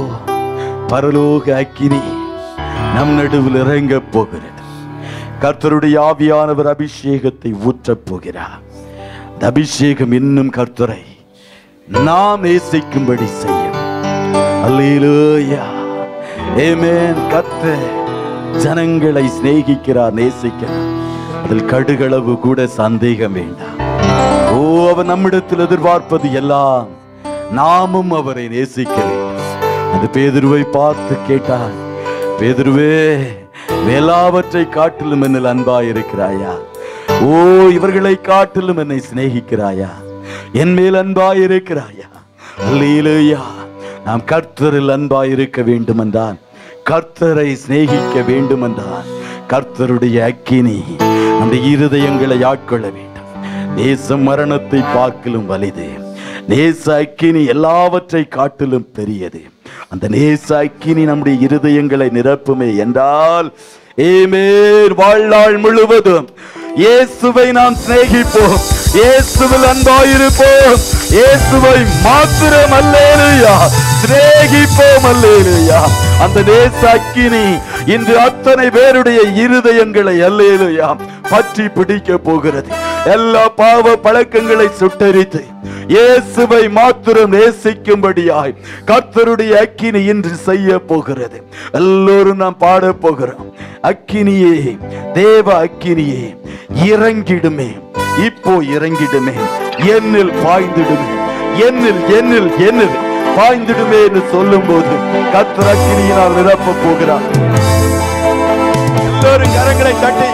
பரலோக அக்கினி நம் நடுவில் இறங்க போகிறது. கர்த்தருடைய ஆவியானவர் அபிஷேகத்தை ஊற்றப் போகிறார். அந்த அபிஷேகம் இன்னும் கர்த்தரை நாம் நேசிக்கும்படி செய்யும். அல்லேலூயா, ஆமென். கர்த்தர் ஜனங்களை சிநேகிக்கிறார், நேசிக்கிறார். அதில் கடுகளவு கூட சந்தேகம் வேண்டாம். ஓ, அவர் நம்மிடத்தில் எதிர்பார்ப்பது எல்லாம் நாமும் அவரை நேசிக்க வேண்டும். அது பேதுருவை பார்த்து கேட்டார், பேதுருவே எல்லாவற்றை காட்டிலும் என்னில் அன்பாயிருக்கிறாயா? ஓ, இவர்களை காட்டிலும் என்னை சிநேகிக்கிறாயா? என் மேல் அன்பாயிருக்கிறாயா? அல்லேலூயா. நாம் கர்த்தரில் அன்பாயிருக்க வேண்டும் என்றால், கர்த்தரை சிநேகிக்க வேண்டும் என்றால், கர்த்தருடைய அக்கினி அந்த இருதயங்களை ஆட்கொள்ள வேண்டும். நேசம் மரணத்தை பார்க்கிலும் வலிது, நேச அக்கினி எல்லாவற்றை காட்டிலும் பெரியது. அந்த நேச அக்கினி நம்முடைய இருதயங்களை நிரப்புமே என்றால், ஆமென், வாழ்நாள் முழுவதும் இயேசுவை நாம் சிநேகிப்போம், இயேசுவில் அன்பாயிருப்போம், இயேசுவை மாத்திரம் அல்லேலூயா சிநேகிப்போம். அல்லேலூயா. அந்த நேச அக்கினி இன்று அத்தனை பேருடைய இருதயங்களை அல்லேலூயா பற்றி பிடிக்க போகிறது. எல்லா பாவ பழக்கங்களை சுட்டரித்து இயேசுவை மாத்திரம் நேசிக்கும்படியாய் கர்த்தருடைய அக்கினி இன்று செய்ய போகிறது. எல்லோரும் நாம் பாட போகிறோம். அக்கினியே, தேவ அக்கினியே இறங்கிடுமே, இப்போ இறங்கிடுமே, என்னில் பாய்ந்திடுமே, என்னில் என்னில் என்னில் பாய்ந்திடுமே என்று சொல்லும் போது கர்த்தர் அக்கினியினால் நிரப்ப போகிறார். எல்லோரும் கரங்களை தட்டி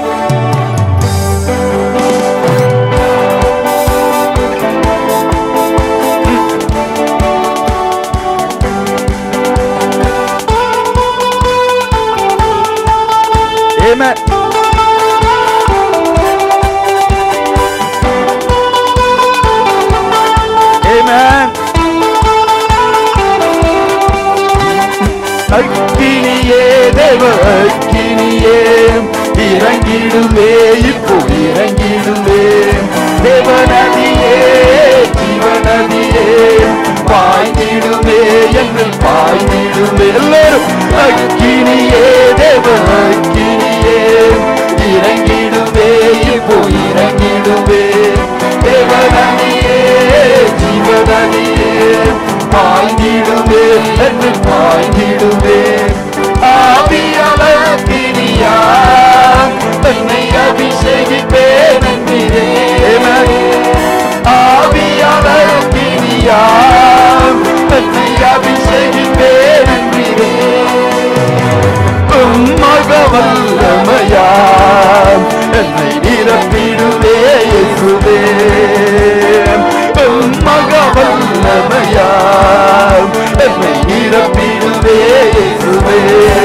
Amen. Amen. அக்கினியே தேவ அக்கினியே இறங்கிடுமே இப்போ இறங்கிடுமே தேவநதியே ஜீவநதியே பாய்ந்திடுமே என்று பாய்ந்திடுமே எல்லாரும் அக்கினியே தேவ அக்கினியே இறங்கிடுமே இப்போ இறங்கிடுமே தேவநதியே ஜீவநதியே பாய்ந்திடுமே என்று பாய்ந்திடுமே ஆவியாளர் கிரியா தன்னை அபிஷேகிப்பேன் என்கிறே ஆவியாளர் கிரியா தன்னை அபிஷேகிப்பேன் என்கிறே மக வல்லமையா என்னை நிரப்பிடுவே இயேசுவே மக வல்லமையா என்னை நிரப்பிடுவே இயேசுவே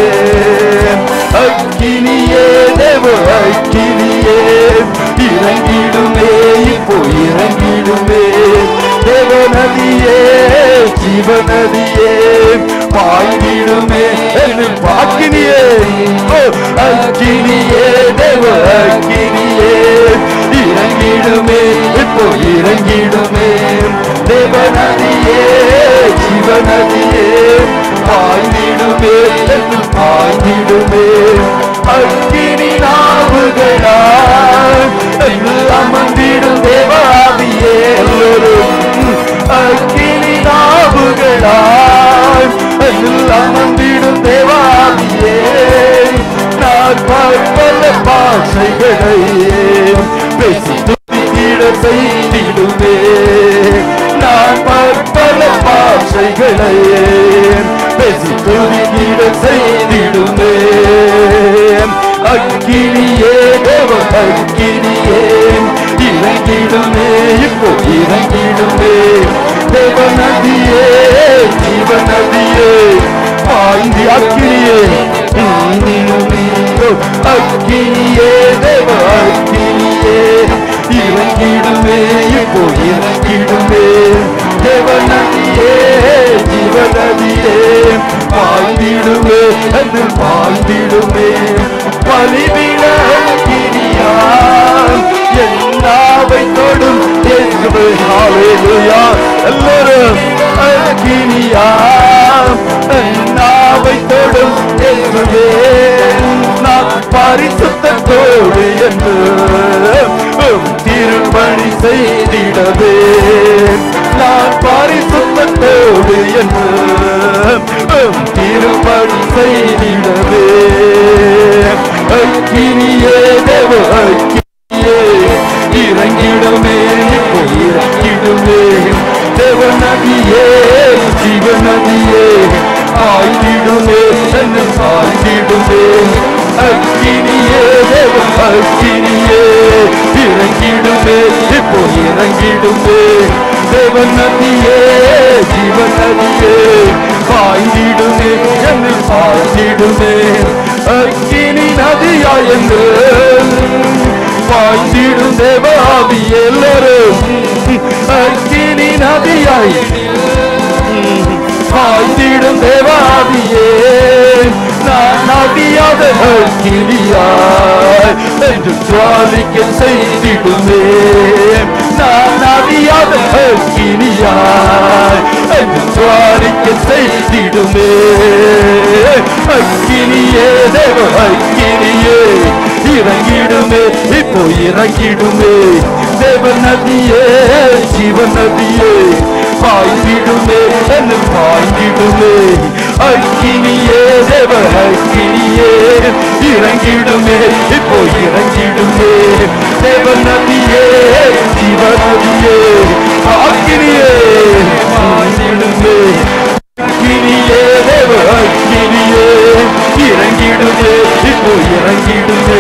அக்கினியே தேவ அக்கினியே இறங்கிடுமே இப்போ இறங்கிடுமே தேவநதியே ஜீவநதியே பாய்ந்திடுமே அக்கினியே அக்கினியே தேவ அக்கினியே இறங்கிடுமே இப்போ இறங்கிடுமே தேவநதியே ஜீவநதியே பாய்ந்திடுமே பாய்ந்திடுமே அக்கினி நாவுகளா அமர்ந்திடும் தேவாவியே எல்லோரும் அக்கினி நாவுகளா அமர்ந்திடும் தேவாவியே நான் பல பாஷைகளை பேசி துதித்திட செய்திடுமே நான் பல பாஷைகளை பேசி துதித்திட செய்திடுமே அக்கினியே தேவ அக்கினியே இறங்கிடுமே இப்போ இறங்கிடுமே தேவநதியே ஜீவநதியே பாய்ந்தி அக்கினியே அக்கினியே தேவ அக்கினியே இறங்கிடுமே இப்போ இறங்கிடுமே தேவநதியே ஜீவநதியே பாய்ந்திடுமே என்று பாய்ந்திடுமே பலிபிட அக்கினியா எல்லாவை தொடும் எல்லாரும் அக்கினியா எல்லாவை தொடும் நான் பரிசுத்தத்தோடு என்று திருப்பணி செய்திடவே நான் பரிசுத்தத்தோடு என்று திருப்பணி செய்திடவே அக்கினியே தேவ அக்கினியே இறங்கிடுமே இப்போ இறங்கிடுமே தேவநதியே ஜீவநதியே பாய்ந்திடுமே என்று பாய்ந்திடுமே அக்கினியே தேவ அக்கினியே இறங்கிடுமே இப்போ இறங்கிடுமே தேவநதியே ஜீவநதியே பாய்ந்திடுமே என்று பாய்ந்திடுமே அக்கினி நதியா என்று பாய்ந்திடும் தேவாவி எல்லாரும் அக்கினி நதியாய் பாய்ந்திடும் தேவாவியே நான் நதியாத அக்கினியாய் என்று ஜுவாலிக்க செய்திடுமே நான் நதியாத அக்கினியாய் என்று ஜுவாலிக்க செய்திடுமே அக்கினியே தேவ அக்கினியே இறங்கிடுமே இப்போ இறங்கிடுமே தேவநதியே ஜீவநதியே பாய்ந்திடுமே என்று பாய்ந்திடுமே அக்கினியே தேவ அக்கினியே இறங்கிடுமே இப்போ இறங்கிடுமே தேவநதியே ஜீவநதியே அக்கினியே பாய்ந்திடுமே அக்கினியே தேவ அக்கினியே இறங்கிடுமே இப்போ இறங்கிடுமே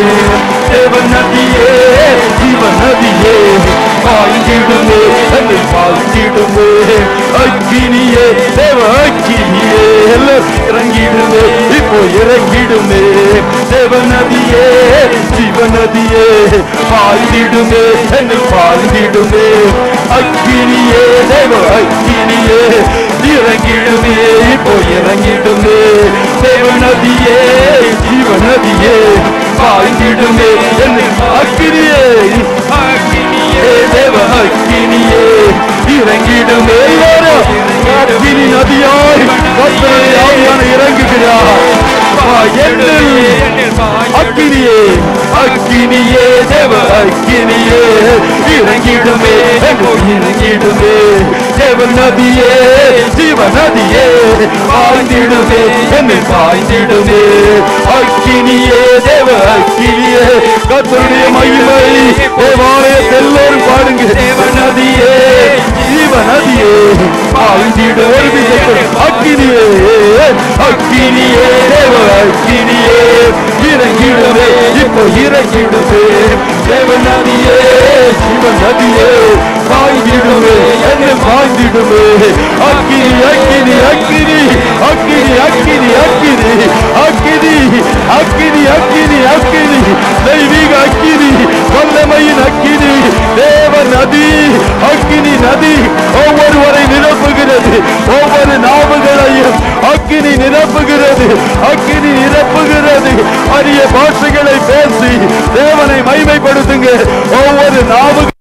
இறங்கிடுமே. தேவ நதியே ஜீவ நதியே பாய்ந்திடுமே, என்னை பாய்ந்திடுமே. அக்கினியே தேவ அக்கினியே இறங்கிடுமே, இப்போ இறங்கிடுமே. தேவ நதியே ஜீவ நதியே பாய்ந்திடுமே, என்னை அக்கினியே அக்கினியே தேவ அக்கினியே இறங்கிடுமே. அக்கினி நதியாய் கர்த்தருடைய ஆவியான இறங்குகிறார். அக்கினியே அக்கினியே தேவ அக்கினியே இறங்கிடுமே, இறங்கிடுமே. தேவ நதியே ஜீவ நதியே பாய்ந்திடுமே, என்னை பாய்ந்திடுமே. அக்கினியே தேவ அக்கினியே கர்த்தருடைய மகிமை தேவாலயத்தில் எல்லோரும் பாடுங்க. தேவ நதியே ஜீவ நதியே பாய்ந்திடும். அக்கினியே அக்கினியே தேவ அக்கினியே இறங்கிடுமே, இப்போ இறங்கிடுமே. தேவ நதியே ஜீவ நதியே பாய்ந்திடுமே, என்னை பாய்ந்திடுமே. அக்கினி அக்கினி அக்கினி அக்கினி அக்கினி அக்கினி அக்கினி அக்கினி அக்கினி அக்கினி தெய்வீக அக்கினி வல்லமையின் அக்கினி தேவ நதி அக்கினி நதி ஒவ்வொருவரை நிரப்புகிறது. ஒவ்வொரு நாவுகளையும் அக்கினி நிரப்புகிறது, அக்கினி நிரப்புகிறது. அரிய பாஷைகளை பேசி தேவனை மகிமைப்படுத்துங்க. ஒவ்வொரு நாவுகளையும்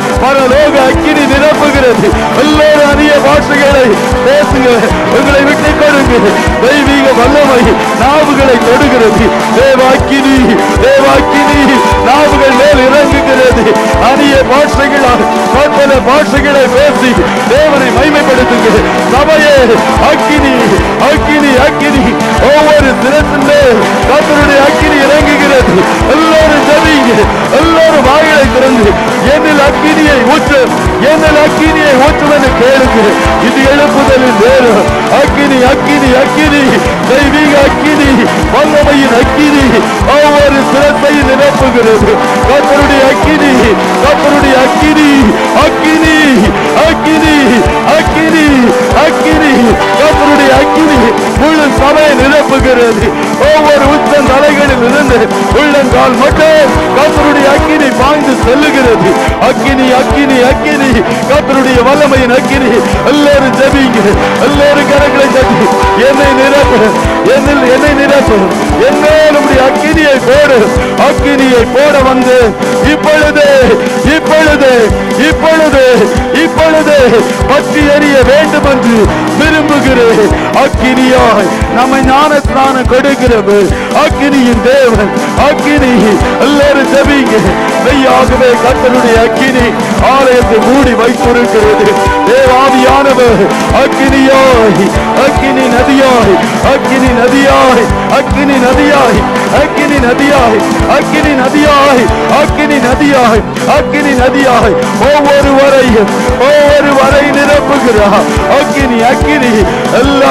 பரலோக அக்கினி நிரப்புகிறது. எல்லோரும் அரிய பாஷைகளை பேசுங்க, உங்களை விட்டு கொடுங்க. தெய்வீக வல்லமை நாவுகளை தொடுகிறது. தேவாக்கினி தேவாக்கினி நாவுகள் மேல் இறங்குகிறது. அரிய பாஷைகளால் பல பாஷைகளை பேசி தேவனை மகிமைப்படுத்துங்க. சபையே அக்கினி அக்கினி அக்கினி ஒவ்வொரு சிரத்திலே கர்த்தருடைய அக்கினி இறங்குகிறது. எல்லோரும் ஜெபிங்க, எல்லோரும் வாய்களை திறந்து என்னில் அக்கினியை ஊற்று, என்னில் அக்கினியை ஊற்றுவென்று கேளுங்க. இது எழுப்புதலின் நேரம். அக்கினி அக்கினி அக்கினி தெய்வீக அக்கினி வல்லமையின் அக்கினி ஒவ்வொரு சிரத்தையும் நிரப்புகிறது. கர்த்தருடைய அக்கினி கர்த்தருடைய அக்கினி அக்கினி அக்கினி அக்கினி அக்கினி கர்த்தருடைய அக்கினி முழு சபையை நிரப்புகிறது. ஒவ்வொரு உச்ச தலைகளில் இருந்து உள்ளங்கால் மட்டும் கர்த்தருடைய அக்கினி பாய்ந்து செல்லுகிறது. அக்கினி அக்கினி அக்கினி கர்த்தருடைய வல்லமையின் அக்கினி. எல்லாரும் ஜெபிங்க, எல்லாரும் கரங்களை தட்டி என்னை நிரப்பு, என்னில் என்னை நிரப்பு, என்னுடைய அக்கினியை போடு. அக்கினியை போட வந்து இப்பொழுது இப்பொழுது இப்பொழுது இப்பொழுது பற்றி எறிய வேண்டும் என்று விரும்புகிறேன். அக்கினியாய் நம்மை ஞான ஸ்நானம் கொடுக்கிறவர் அக்கினியின் தேவன். அக்கினி எல்லாரும் ஜெபிங்க. மெய்யாகவே கர்த்தருடைய அக்கினி ஆலயத்தை மூடி வைத்திருக்கிறது. தேவாவியானவர் அக்கினியாய் அக்கினி நதியாய் அக்கினி நதியாய் அக்கினி நதியாய் அக்கினி நதியாய் அக்கினி நதியாய் அக்கினி நதியாய் அக்கினி நதியாய் ஒவ்வொருவரையும் ஒவ்வொருவரை நிரப்புகிறார். அக்கினி அக்கினி எல்லா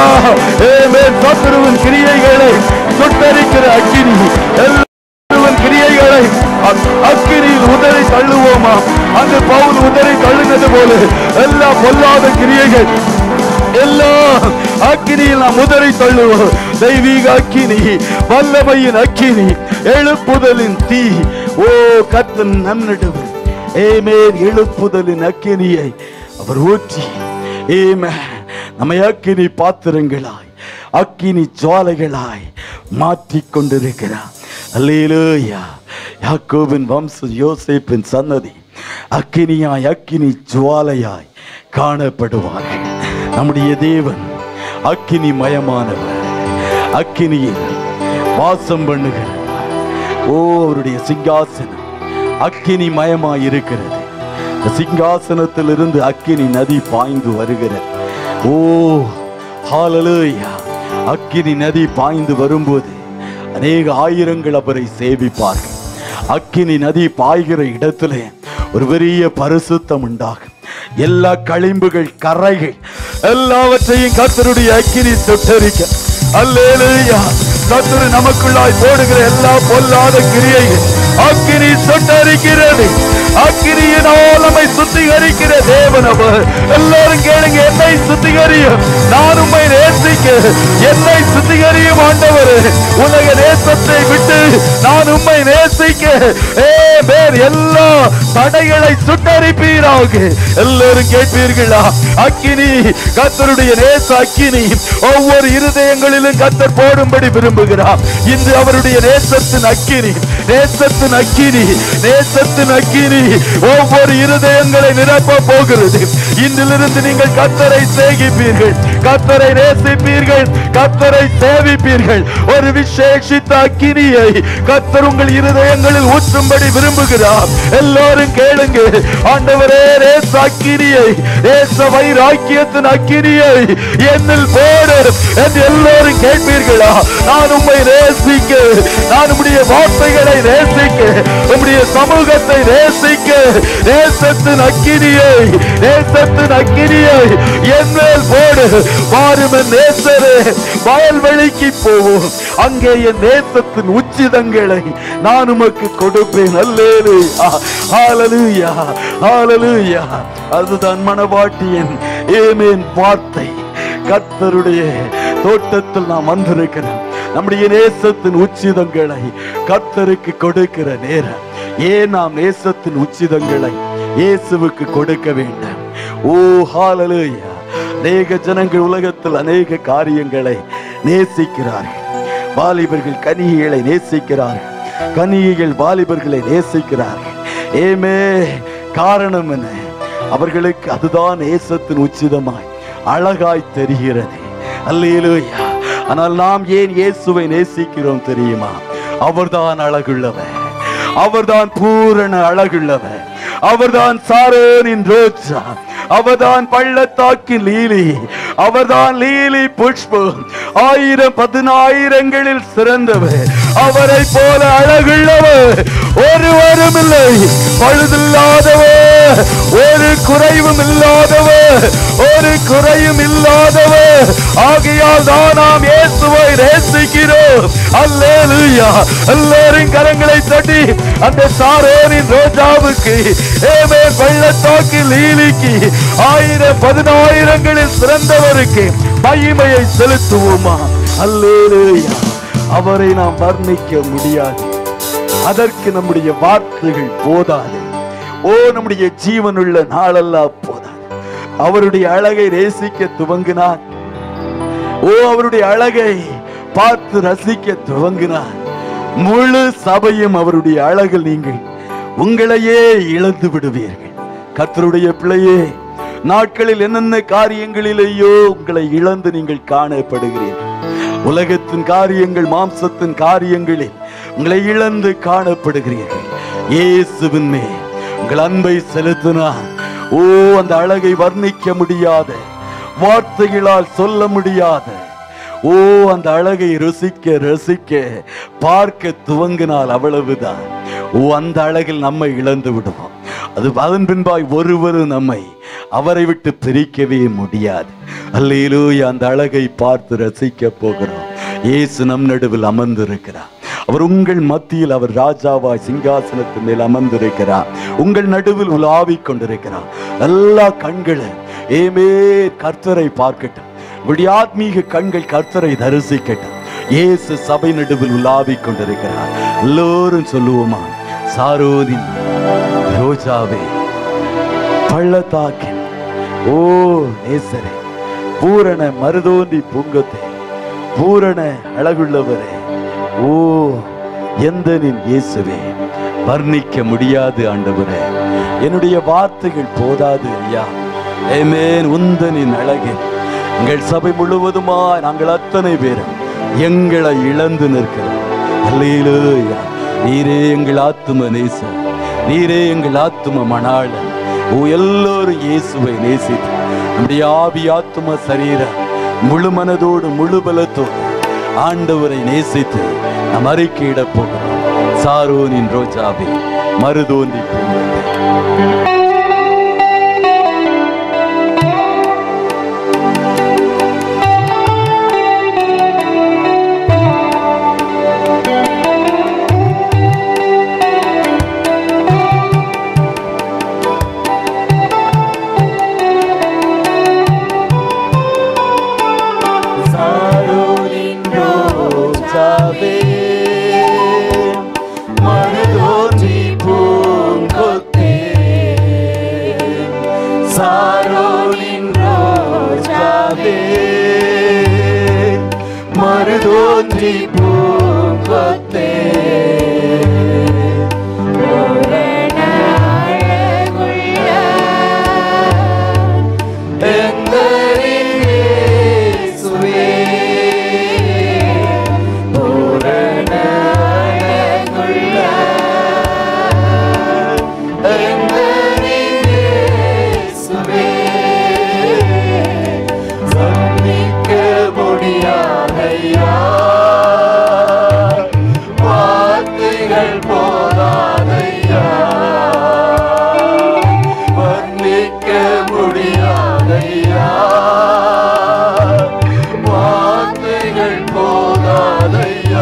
சத்துருவின் கிரியைகளை சுட்டரிக்கிற அக்கினி, எல்லாருவன் கிரியைகளை அக்கினியில் உதறி தள்ளுவோமா? அந்த பவுல் உதறி தள்ளுனது போல எல்லா பொல்லாத கிரியைகள் எல்லாம் அக்கினியில் நாம் உதறி தள்ளுவோம். தெய்வீக அக்கினி வல்லமையின் அக்கினி எழுப்புதலின் தீ. ஓ கர்த்தர் நன்னடுவர் ஏமேன் எழுப்புதலின் அக்கினியை அவர் ஊற்றி ஏமேன் நம்மை அக்கினி பாத்திரங்களாய் அக்கினி ஜுவாலைகளாய் மாற்றிக் கொண்டிருக்கிறார். அல்லேலூயா. யாக்கோபின் வம்சம் யோசேப்பின் சன்னதி அக்கினியாய் அக்கினி ஜுவாலையாய் காணப்படுவார்கள். நம்முடைய தேவன் அக்கினி மயமானவர், அக்கினியில் வாசம் பண்ணுகிறார். ஓ அவருடைய சிங்காசனம் அக்கினி மயமாய் இருக்கிறது. சிங்காசனத்தில் இருந்து அக்கினி நதி பாய்ந்து வருகிறது. ஓ ஹல்லேலூயா. அக்கினி நதி பாய்ந்து வரும்போது அநேக ஆயிரங்கள் அவரை சேவிப்பார்கள். அக்கினி நதி பாய்கிற இடத்திலே ஒரு பெரிய பரிசுத்தம் உண்டாகும். எல்லா களிம்புகள் கரைகள் எல்லாவற்றையும் கர்த்தருடைய அக்கினி சுட்டரிக்க. அல்லேலூயா. கர்த்தர் நமக்குள்ளாய் போடுகிற எல்லா பொல்லாத கிரியைகள் அக்கினி சுட்டரிக்கிறது. அக்கினியினால் நம்மை சுத்திகரிக்கிற தேவன் அவர். எல்லாரும் கேளுங்க, என்னை சுத்திகரியும், நான் உம்மை நேசிக்க என்னை சுத்திகரியும் ஆண்டவர். உலக நேசத்தை விட்டு நான் உம்மை நேசிக்க எல்லா தடைகளை சுட்டரிப்பீராக. எல்லாரும் கேட்பீர்களா? அக்கினி, கர்த்தருடைய நேச அக்கினி ஒவ்வொரு இருதயங்களிலும் கர்த்தர் போடும்படி விரும்புகிறார். இன்று அவருடைய நேசத்தின் அக்கினி, நேசத்தின் அக்கினி, நேசத்தின் அக்கினி ஒவ்வொரு இருதயங்களை நிரப்ப போகிறது. இன்றிலிருந்து நீங்கள் கர்த்தரை சேகிப்பீர்கள், கர்த்தரை நேசிப்பீர்கள், கர்த்தரை சேவிப்பீர்கள். ஒரு விசேஷித்த அக்கினியை கர்த்தர் உங்கள் இருதயங்களில் ஊற்றும்படி விரும்புகிறார். எல்லாரும் கேளுங்க, ஆண்டவரே நேச அக்கினியை, நேச வைராக்கியத்தின் அக்கினியை என்னில் போடு என்று எல்லாரும் கேட்பீர்களா? நான் உம்மை நேசிக்க, நான் உம்முடைய வார்த்தைகளை நேசிக்க, உம்முடைய சமூகத்தை நேசிக்க நேசத்தின் அக்கினியை, நேசத்தின் அக்கினியை என்னில் போடு. பாருமன் நேசரே, வயல்வெளிக்கு போவோம், அங்கே என் நேசத்தின் உச்சிதங்களை நான் உமக்கு கொடுப்பேன். அல்லேலூயா, ஹல்லேலூயா, ஹல்லேலூயா. அதுதான் மனவாட்டியின் ஆமென் வார்த்தை. கர்த்தருடைய தோட்டத்தில் நாம் வந்திருக்கிறோம். நம்முடைய நேசத்தின் உச்சிதங்களை கர்த்தருக்கு கொடுக்கிற நேரம். ஏன் நாம் நேசத்தின் உச்சிதங்களை இயேசுவுக்கு கொடுக்க வேண்டும்? ஓ ஹல்லேலூயா. அநேக ஜனங்கள் உலகத்தில் அநேக காரியங்களை நேசிக்கிறார்கள். வாலிபர்கள் கன்னிகைகளை நேசிக்கிறார்கள், கன்னிகைகள் வாலிபர்களை நேசிக்கிறார்கள். ஏமே காரணம் என்ன? அவர்களுக்கு அதுதான் நேசத்தின் உச்சிதமாய் அழகாய் தெரிகிறது. அல்லேலூயா. ஆனால் நாம் ஏன் இயேசுவை நேசிக்கிறோம் தெரியுமா? அவர்தான் அழகுள்ளவர், அவர்தான் பூரண அழகுள்ளவர், அவர்தான் சாரோனின் ரோஜா, அவர்தான் பள்ளத்தாக்கின் லீலி, அவர்தான் லீலி புஷ்பம். ஆயிரம் பதினாயிரங்களில் சிறந்தவர், அவரை போல அழகுள்ளவர் ஒருவரும் இல்லை. பழுதில்லாதவர், ஒரு குறைவும் இல்லாதவர், ஒரு குறையும் இல்லாதவர். ஆகையால் தான் நாம் இயேசுவை நேசிக்கிறோம். அல்லேலூயா. எல்லாரும் கரங்களை தட்டி அந்த சாரோனின் ரோஜாவுக்கு, ஏமே பள்ளத்தாக்கு லீலிக்கு, ஆயிரம் பதினாயிரங்களில் சிறந்தவருக்கு மகிமையை செலுத்துவோமா? அல்லேலூயா. அவரை நாம் வர்ணிக்க முடியாது, அதற்கு நம்முடைய வார்த்தைகள் போதாது. ஓ, நம்முடைய ஜீவனுள்ள நாளெல்லாம் போதாது. அவருடைய அழகை நேசிக்க துவங்கினார். ஓ, அவருடைய அழகை பார்த்து ரசிக்க துவங்கினார். முழு சபையும் அவருடைய அழகில் நீங்கள் உங்களையே இழந்து விடுவீர்கள். கர்த்தருடைய பிள்ளையே, நாட்களில் என்னென்ன காரியங்களிலேயோ உங்களை இழந்து நீங்கள் காணப்படுகிறீர்கள். உலகத்தின் காரியங்கள், மாம்சத்தின் காரியங்களில் உங்களை இழந்து காணப்படுகிறீர்கள். இயேசுவின் மேல் உங்கள் அன்பை செலுத்தினார். ஓ, அந்த அழகை வர்ணிக்க முடியாத, வார்த்தைகளால் சொல்ல முடியாத, ஓ, அந்த அழகை ருசிக்க ரசிக்க பார்க்க துவங்கினால் அவ்வளவுதான். ஓ, அந்த அழகில் நம்மை இழந்து விடுவோம். அது அதன் பின்பாய் ஒருவரும் நம்மை அவரை விட்டு பிரிக்கவே முடியாது. அல்லேலூயா. அந்த அழகை பார்த்து ரசிக்க போகிறோம். இயேசு நம் நடுவில் அமர்ந்திருக்கிறார். அவர் உங்கள் மத்தியில், அவர் ராஜாவாய் சிங்காசனத்தின் மேல் அமர்ந்திருக்கிறார். உங்கள் நடுவில் உலாவிக் கொண்டிருக்கிறார். எல்லா கண்களும் ஏமே கர்த்தரை பார்க்கட்டும். உங்களுடைய ஆத்மீக கண்கள் கர்த்தரை தரிசிக்கட்டும். இயேசு சபை நடுவில் உலாவிக் கொண்டிருக்கிறார். எல்லோரும் சொல்லுவோமா? சாரோனின் ரோஜாவே, பள்ளத்தாக்கின் ஓ நேசரே, பூரண மருதோன்றி பூங்கத்தே, பூரண அழகுள்ளவரே, ஓ எந்தனின் இயேசுவே, வர்ணிக்க முடியாது ஆண்டவரே. என்னுடைய வார்த்தைகள் போதாது ஐயா. ஆமென். உந்தனின் அழகில் எங்கள் சபை முழுவதுமா நாங்கள் அத்தனை பேரும் எங்களை இழந்து நிற்கிறோம். அல்லேலூயா. நீரே எங்கள் ஆத்தும நேசர், நீரே எங்கள் ஆத்தும மணாளன். ஓ, எல்லோரும் இயேசுவை நேசித்து நம்முடைய ஆவி ஆத்தும சரீரம் முழு மனதோடு முழு பலத்தோடு ஆண்டவரை நேசித்து நாம் அறிக்கையிட போகிறோம். சாரோனின் ரோஜாவே, மருதோன்றி பூங்கத்தே. மருதோன்றி பூங்கொத்தே பூரண அழகுள்ள எங்களின் இயேசுவே பூரண அழகுள்ள எங்களின் இயேசுவே சந்திக்க முடியாதையா வார்த்தைகள் போதாதையா வர்ணிக்க முடியாதையா வார்த்தைகள் போதாதையா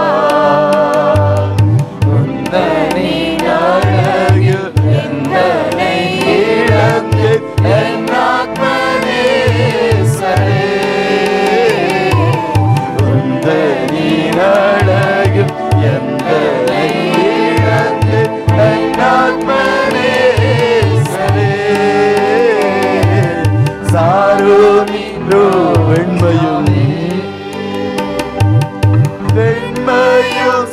உந்தனின் அழகு எந்தனை இழந்து என் ஆத்மநேசரே உந்தனின் அழகு எந்தனை இழந்து என் ஆத்மநேசரே சாரோனின்றோ வெண்மையும் வெண்மையும்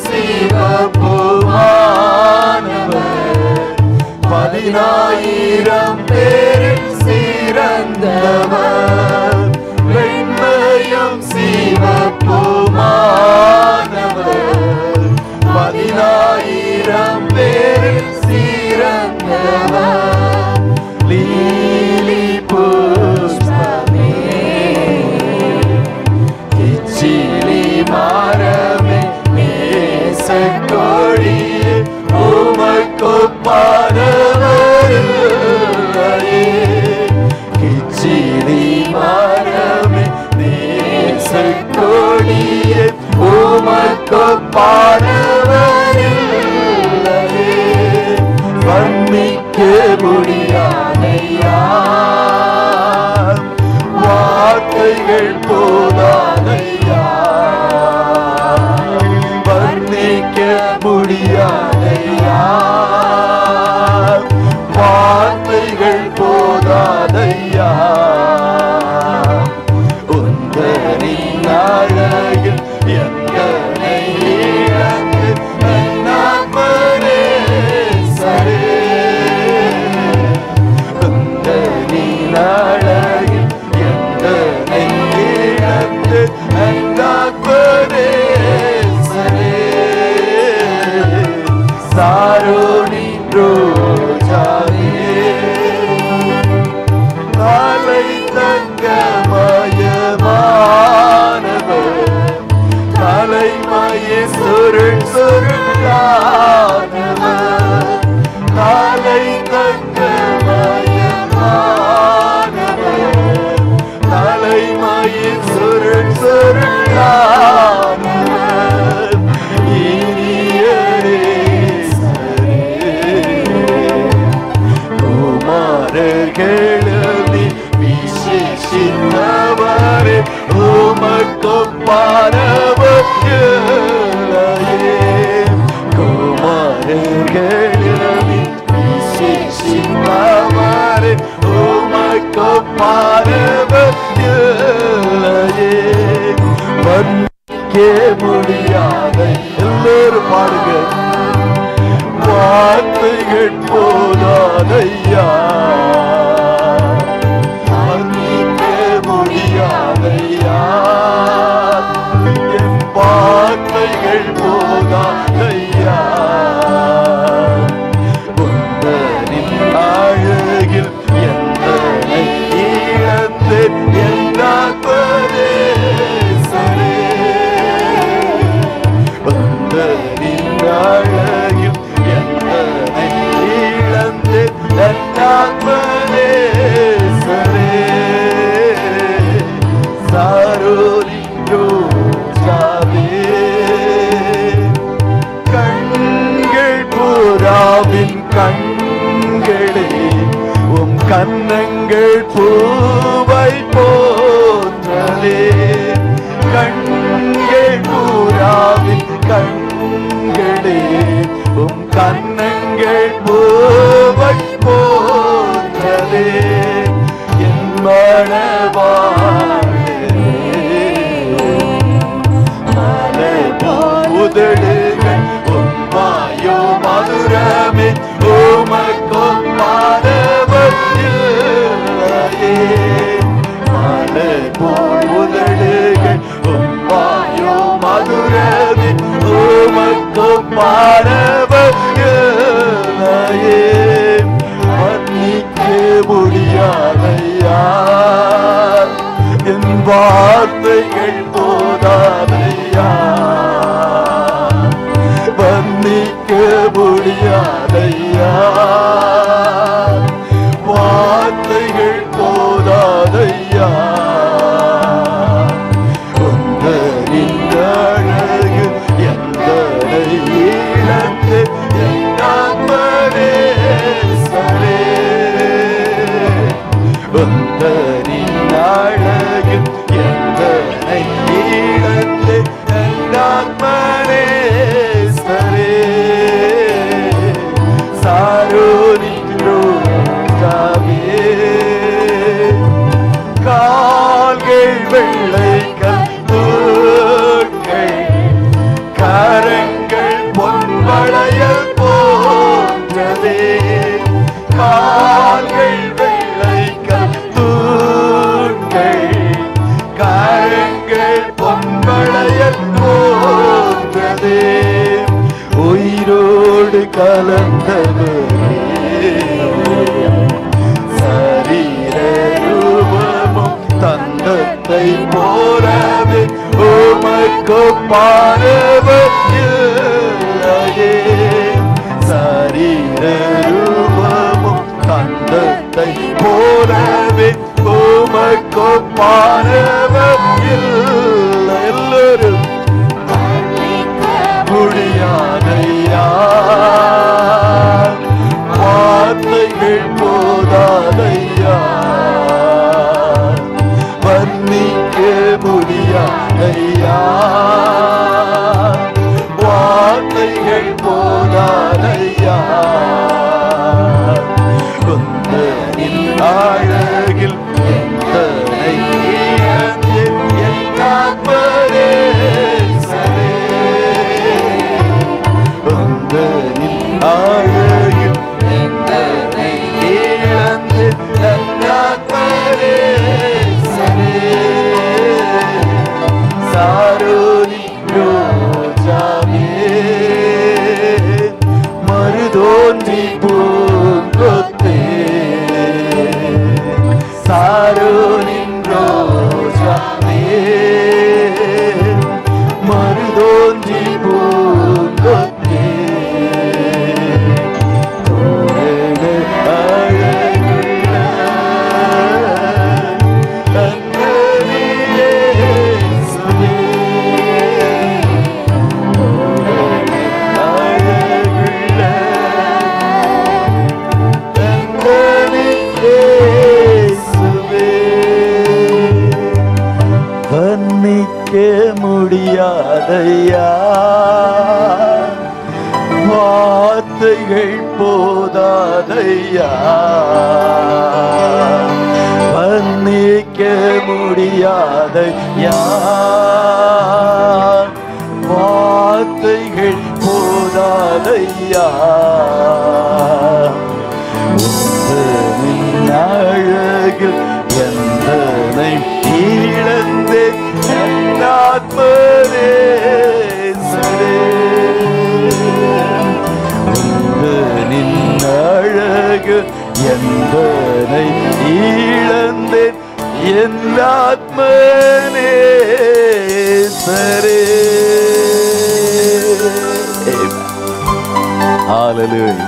சிவப்புமானவர் பதினாயிரம் பேரில் சிறந்தவர் வெண்மையும் சிவப்புமானவர் பதினாயிரம் பேரில் சிறந்தவர் லீலி புஷ்பமே கிச்சிலி மாறமே நேசக்கோழியே உமக்கொப்பானவர் இல்லையே கிச்சிலி மாறமே நேசக்கோழியே உமக்கொப்பானவர் இல்லையே வர்ணிக்க முடியாதையா வார்த்தைகள் போதாதையா வர்ணிக்க முடியாதையா வார்த்தைகள் போதாதையா உந்தனின் அழகில் எந்தனை இழந்து என் ஆத்மநேசரே உந்தனின் அழகில் எந்தனை இழந்து என் ஆத்மநேசரே சாரோனின் ரோஜாவே காலை தங்கமயமானவர் தலைமயே சுருள் சுருளானவர் காலை தங்கமயமானவர் தலைமயே சுருள் சுருளானவர் இனிய குமாரர்களே விசேஷித்தவரே உமக்கொப்பானவர் இல்லையே குமாரர்களே விசேஷித்தவரே உமக்கொப்பானவர் இல்லையே வர்ணிக்க முடியாத எல்லோரும் பாடுங்க வார்த்தைகள் போதாதையா வர்ணிக்க முடியாதையா என் வார்த்தைகள் போதாதையா உந்தனின் அழகில் எந்தனை இழந்து என் ஆத்மநேசரே உந்தனின் அழகில் எந்தனை இழந்து என் ஆத்மநேசரே சாரோனின் ரோஜாவே கண்கள் புறாவின் கண்களே உம் கன்னங்கள் பூவை போன்றதே கண்கள் புறாவின் கண்களே உம் கன்னங்கள் பூவை போன்றதே என் மணவாளனே உமக்கு பாரவர் இல்லையே. மன்னிக்க முடியாதையா, என் வார்த்தைகள் போதாதையா. மன்னிக்க முடியாதையா, வார்த்தைகள் போதாதையா. உந்தரின் அழகு எந்தனை இழந்து என்னாமலே சரே. உந்தரின் அழகு எந்தனை இழந்து என்னாமலே சரே. சாரோனின் ரோஜாவே, கால்கள் வெள்ளை கத்தூட்கள், கரங்கள் பொன்வளையல் போன்றதே. கால்கள் வெள்ளை கத்தூட்கள், கரங்கள் பொன்வளையல் போன்றதே. உயிரோடு கலந்தவரே, சரீர ரூபமும் தந்தத்தை போலவே உமக்கு பாரவர் இல்லையே. சரீர ரூபமும் தந்தத்தை போலவே உமக்கு பாரவர் இல்லை. எல்லோரும் முடியாதையா, வார்த்தைகள் போதாதையா. வர்ணிக்க முடியாதையா, வார்த்தைகள் போதாதையா. உந்தனின் அழகில் எந்தனை இழந்து என்னாமலே சரே. உந்தனின் அழகில் எந்தனை இழந்து என்னாமலே சரே. சாரோனின் ரோஜாவே, மருதோன்றி பூங்கொத்தே. சாரோனின் ரோஜாவே, மருதோன்றி பூங்கொத்தே. தோரண அழகுள்ள கண்களிலே சுவே. தோரண அழகுள்ள கண்களிலே சுவே. வர்ணிக்க முடியாதையா, வார்த்தைகள் போதாதையா. வர்ணிக்க முடியாதையா, வார்த்தைகள் போதாதையா. உந்தனின் அழகில் எந்தனை இழந்து என்னாத்மனே சரே. உந்தனின் அழகு எந்தனை இழந்தேன் என்னாத்மனே சரே. Hallelujah.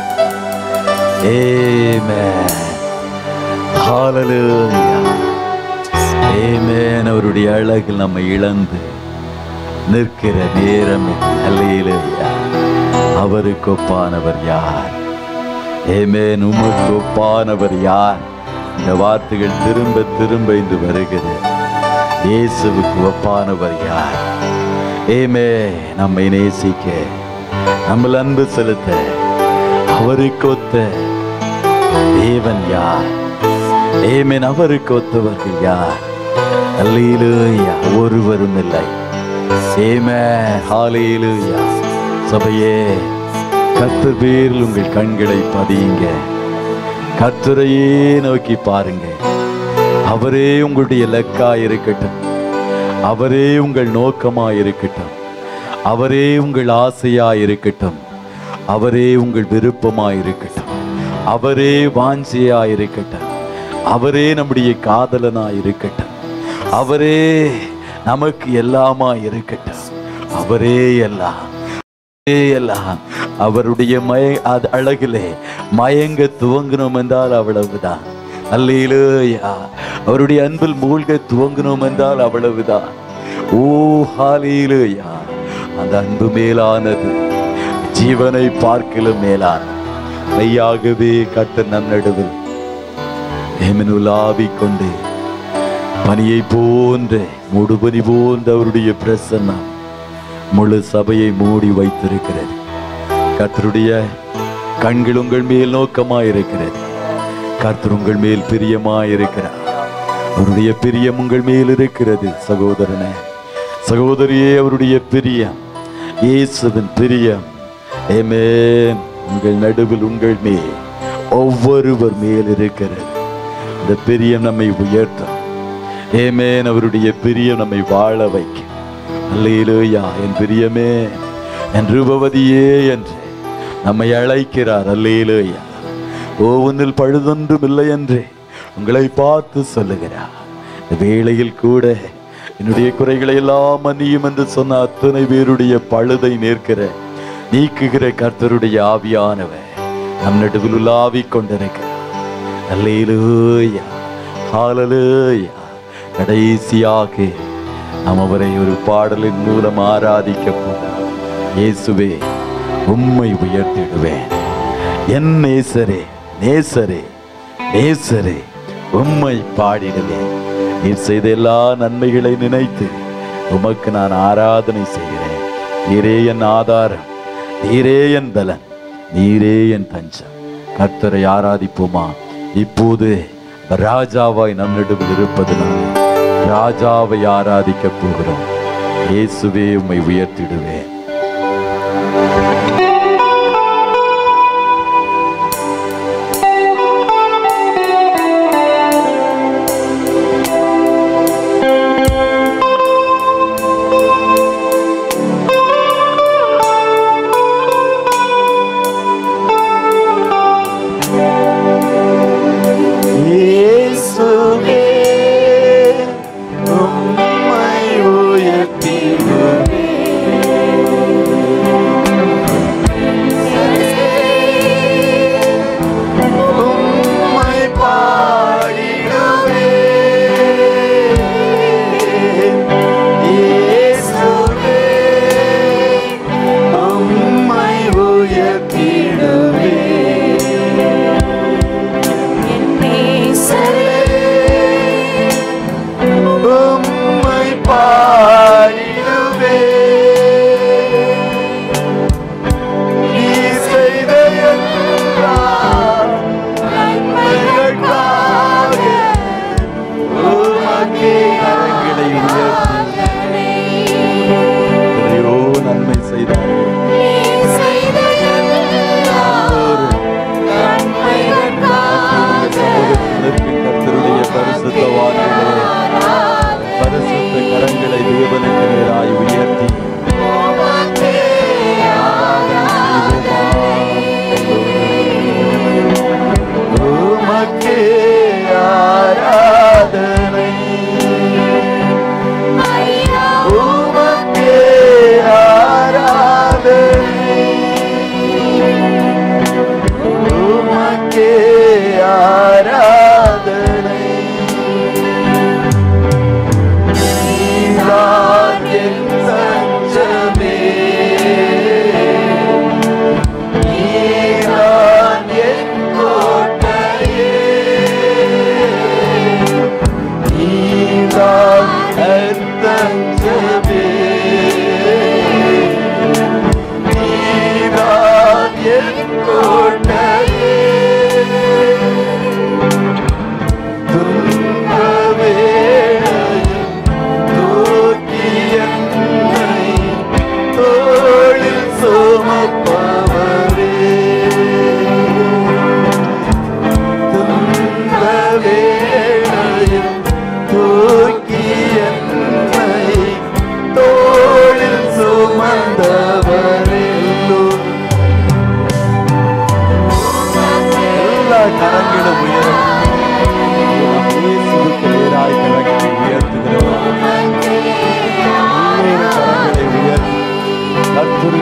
Amen. Hallelujah. Amen. அவருடைய அழகில் நம்மை இழந்து நிற்கிற நேரம் அல்லேலூயா. அவருக்கு ஒப்பானவர் யார்? ஆமென். உமக்கு ஒப்பானவர் யார்? இந்த வார்த்தைகள் திரும்ப திரும்ப இன்று வருகிறது. இயேசுவுக்கு ஒப்பானவர் யார்? ஆமென். நம்மை நேசிக்க, நம்மள் அன்பு செலுத்த அவருக்கு ஒத்த தேவன் யார்? ஆமென். அவருக்கு ஒத்தவர்கள் யார்? அல்லேலூயா. ஒருவரும் இல்லை. ஆமென். ஹல்லேலூயா. சபையே, கர்த்தர் பேரில் உங்கள் கண்களை பதியுங்க. கர்த்தரையே நோக்கி பாருங்க. அவரே உங்களுடைய இலக்காய் இருக்கட்டும். அவரே உங்கள் நோக்கமாய் இருக்கட்டும். அவரே உங்கள் ஆசையாய் இருக்கட்டும், அவரே உங்கள் விருப்பமாய் இருக்கட்டும், அவரே வாஞ்சியாய் இருக்கட்டும், அவரே நம்முடைய காதலனாய் இருக்கட்டும், அவரே நமக்கு எல்லாமா இருக்கட்டும், அவரே எல்லாம் எல்லாம். அவருடைய மய அது அழகிலே மயங்க துவங்கினோம் என்றால் அவ்வளவுதான். அல்லேலூயா. அவருடைய அன்பில் மூழ்க துவங்கினோம் என்றால் அவ்வளவுதான். ஓ ஹல்லேலூயா. அந்த அன்பு மேலானது, ஜீவனை பார்க்கிலும் மேலான மெய்யாகவே கர்த்தர் நம் நடுவில் உலாவிக் கொண்டு பனியை போன்ற மூடுபனி போன்ற அவருடைய பிரசன்னம் முழு சபையை மூடி வைத்திருக்கிறது. கர்த்தருடைய கண்கள் உங்கள் மேல் நோக்கமாயிருக்கிறது. கர்த்தர் உங்கள் மேல் பிரியமாயிருக்கிறார். அவருடைய பிரியம் உங்கள் மேல் இருக்கிறது. சகோதரனே, சகோதரியே, அவருடைய பிரியம், இயேசுவின் பிரியம் ஆமென் உங்கள் நடுவில் உங்கள் மேல் ஒவ்வொருவர் மேல் இருக்கிறது. இந்த பிரியம் நம்மை உயர்த்தும். ஆமென். அவருடைய பிரியம் நம்மை வாழ வைக்கும். அல்லேலூயா. என் பிரியமே, என் ரூபவதியே என்று நம்மை அழைக்கிறார். அல்லேலூயா. ஓ, உன்னில் பழுதொன்றும் இல்லை என்று உங்களை பார்த்து சொல்லுகிறார். இந்த வேளையில் கூட என்னுடைய குறைகளை எல்லாம் மன்னியும் என்று சொன்ன அத்தனை பேருடைய பழுதை நேர்க்கிற நீக்குகிற கர்த்தருடைய ஆவியானவர் நம் நடுவில் உலாவிக் கொண்டிருக்கிறார். அல்லேலூயா. ஹல்லேலூயா. கடைசியாக நாம் அவரை ஒரு பாடலின் மூலம் ஆராதிக்க போகிறோம். இயேசுவே, உம்மை உயர்த்திடுவேன். என் நேசரே, நேசரே, நேசரே, உம்மை பாடிடுவேன். நீர் செய்த எல்லா நன்மைகளை நினைத்து உமக்கு நான் ஆராதனை செய்கிறேன். நீரே என் ஆதாரம், நீரே என் பலன், நீரே என் தஞ்சம். கர்த்தரை ஆராதிப்போமா? இப்போது ராஜாவாய் நம் நடுவில் இருப்பதனால ராஜாவை ஆராதிக்க போகிறோம். இயேசுவே, உம்மை உயர்த்திடுவேன். உம்மை உயர்த்திடுவேன்.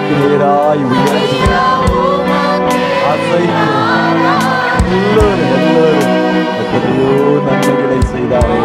நேராய் உயர்த்தி அசைத்து எல்லோரும் எல்லோரும் எத்தனையோ நன்மைகளை செய்தாரே.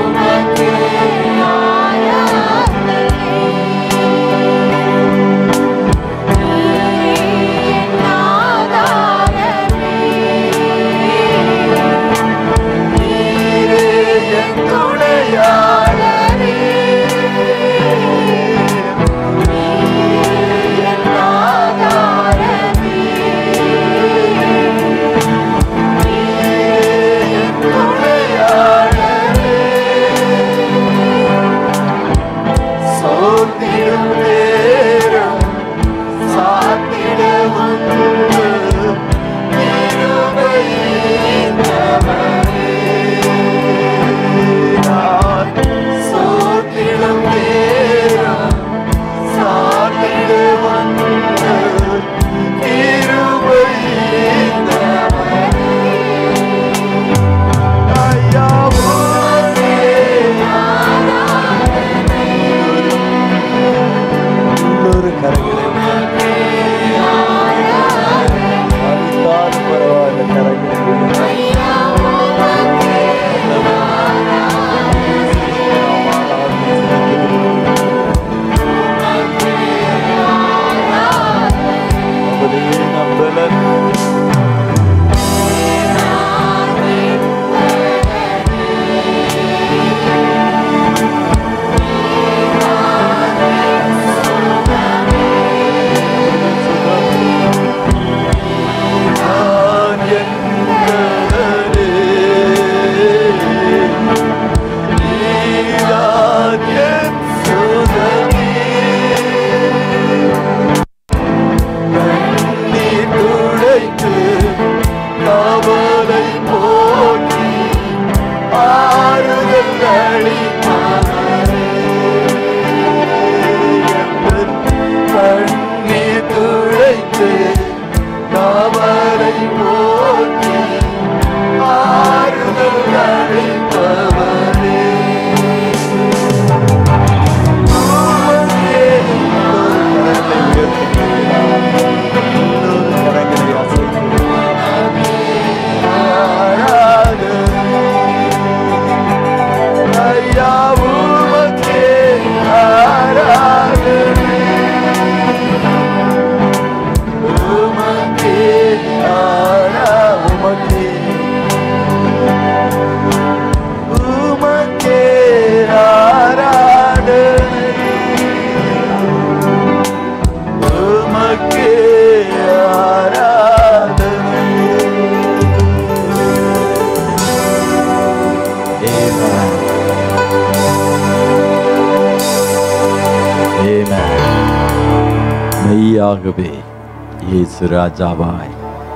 மெய்யாகவே இயேசு ராஜாவாய்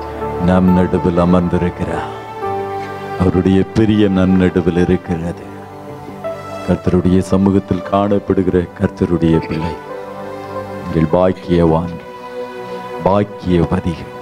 நம் நடுவில் அமர்ந்திருக்கிறார். அவருடைய பிரியம் நம் நடுவில் இருக்கிறது. கர்த்தருடைய சமூகத்தில் காணப்படுகிற கர்த்தருடைய பிள்ளை, எங்கள் பாக்கியவான் பாக்கியவதிகள்.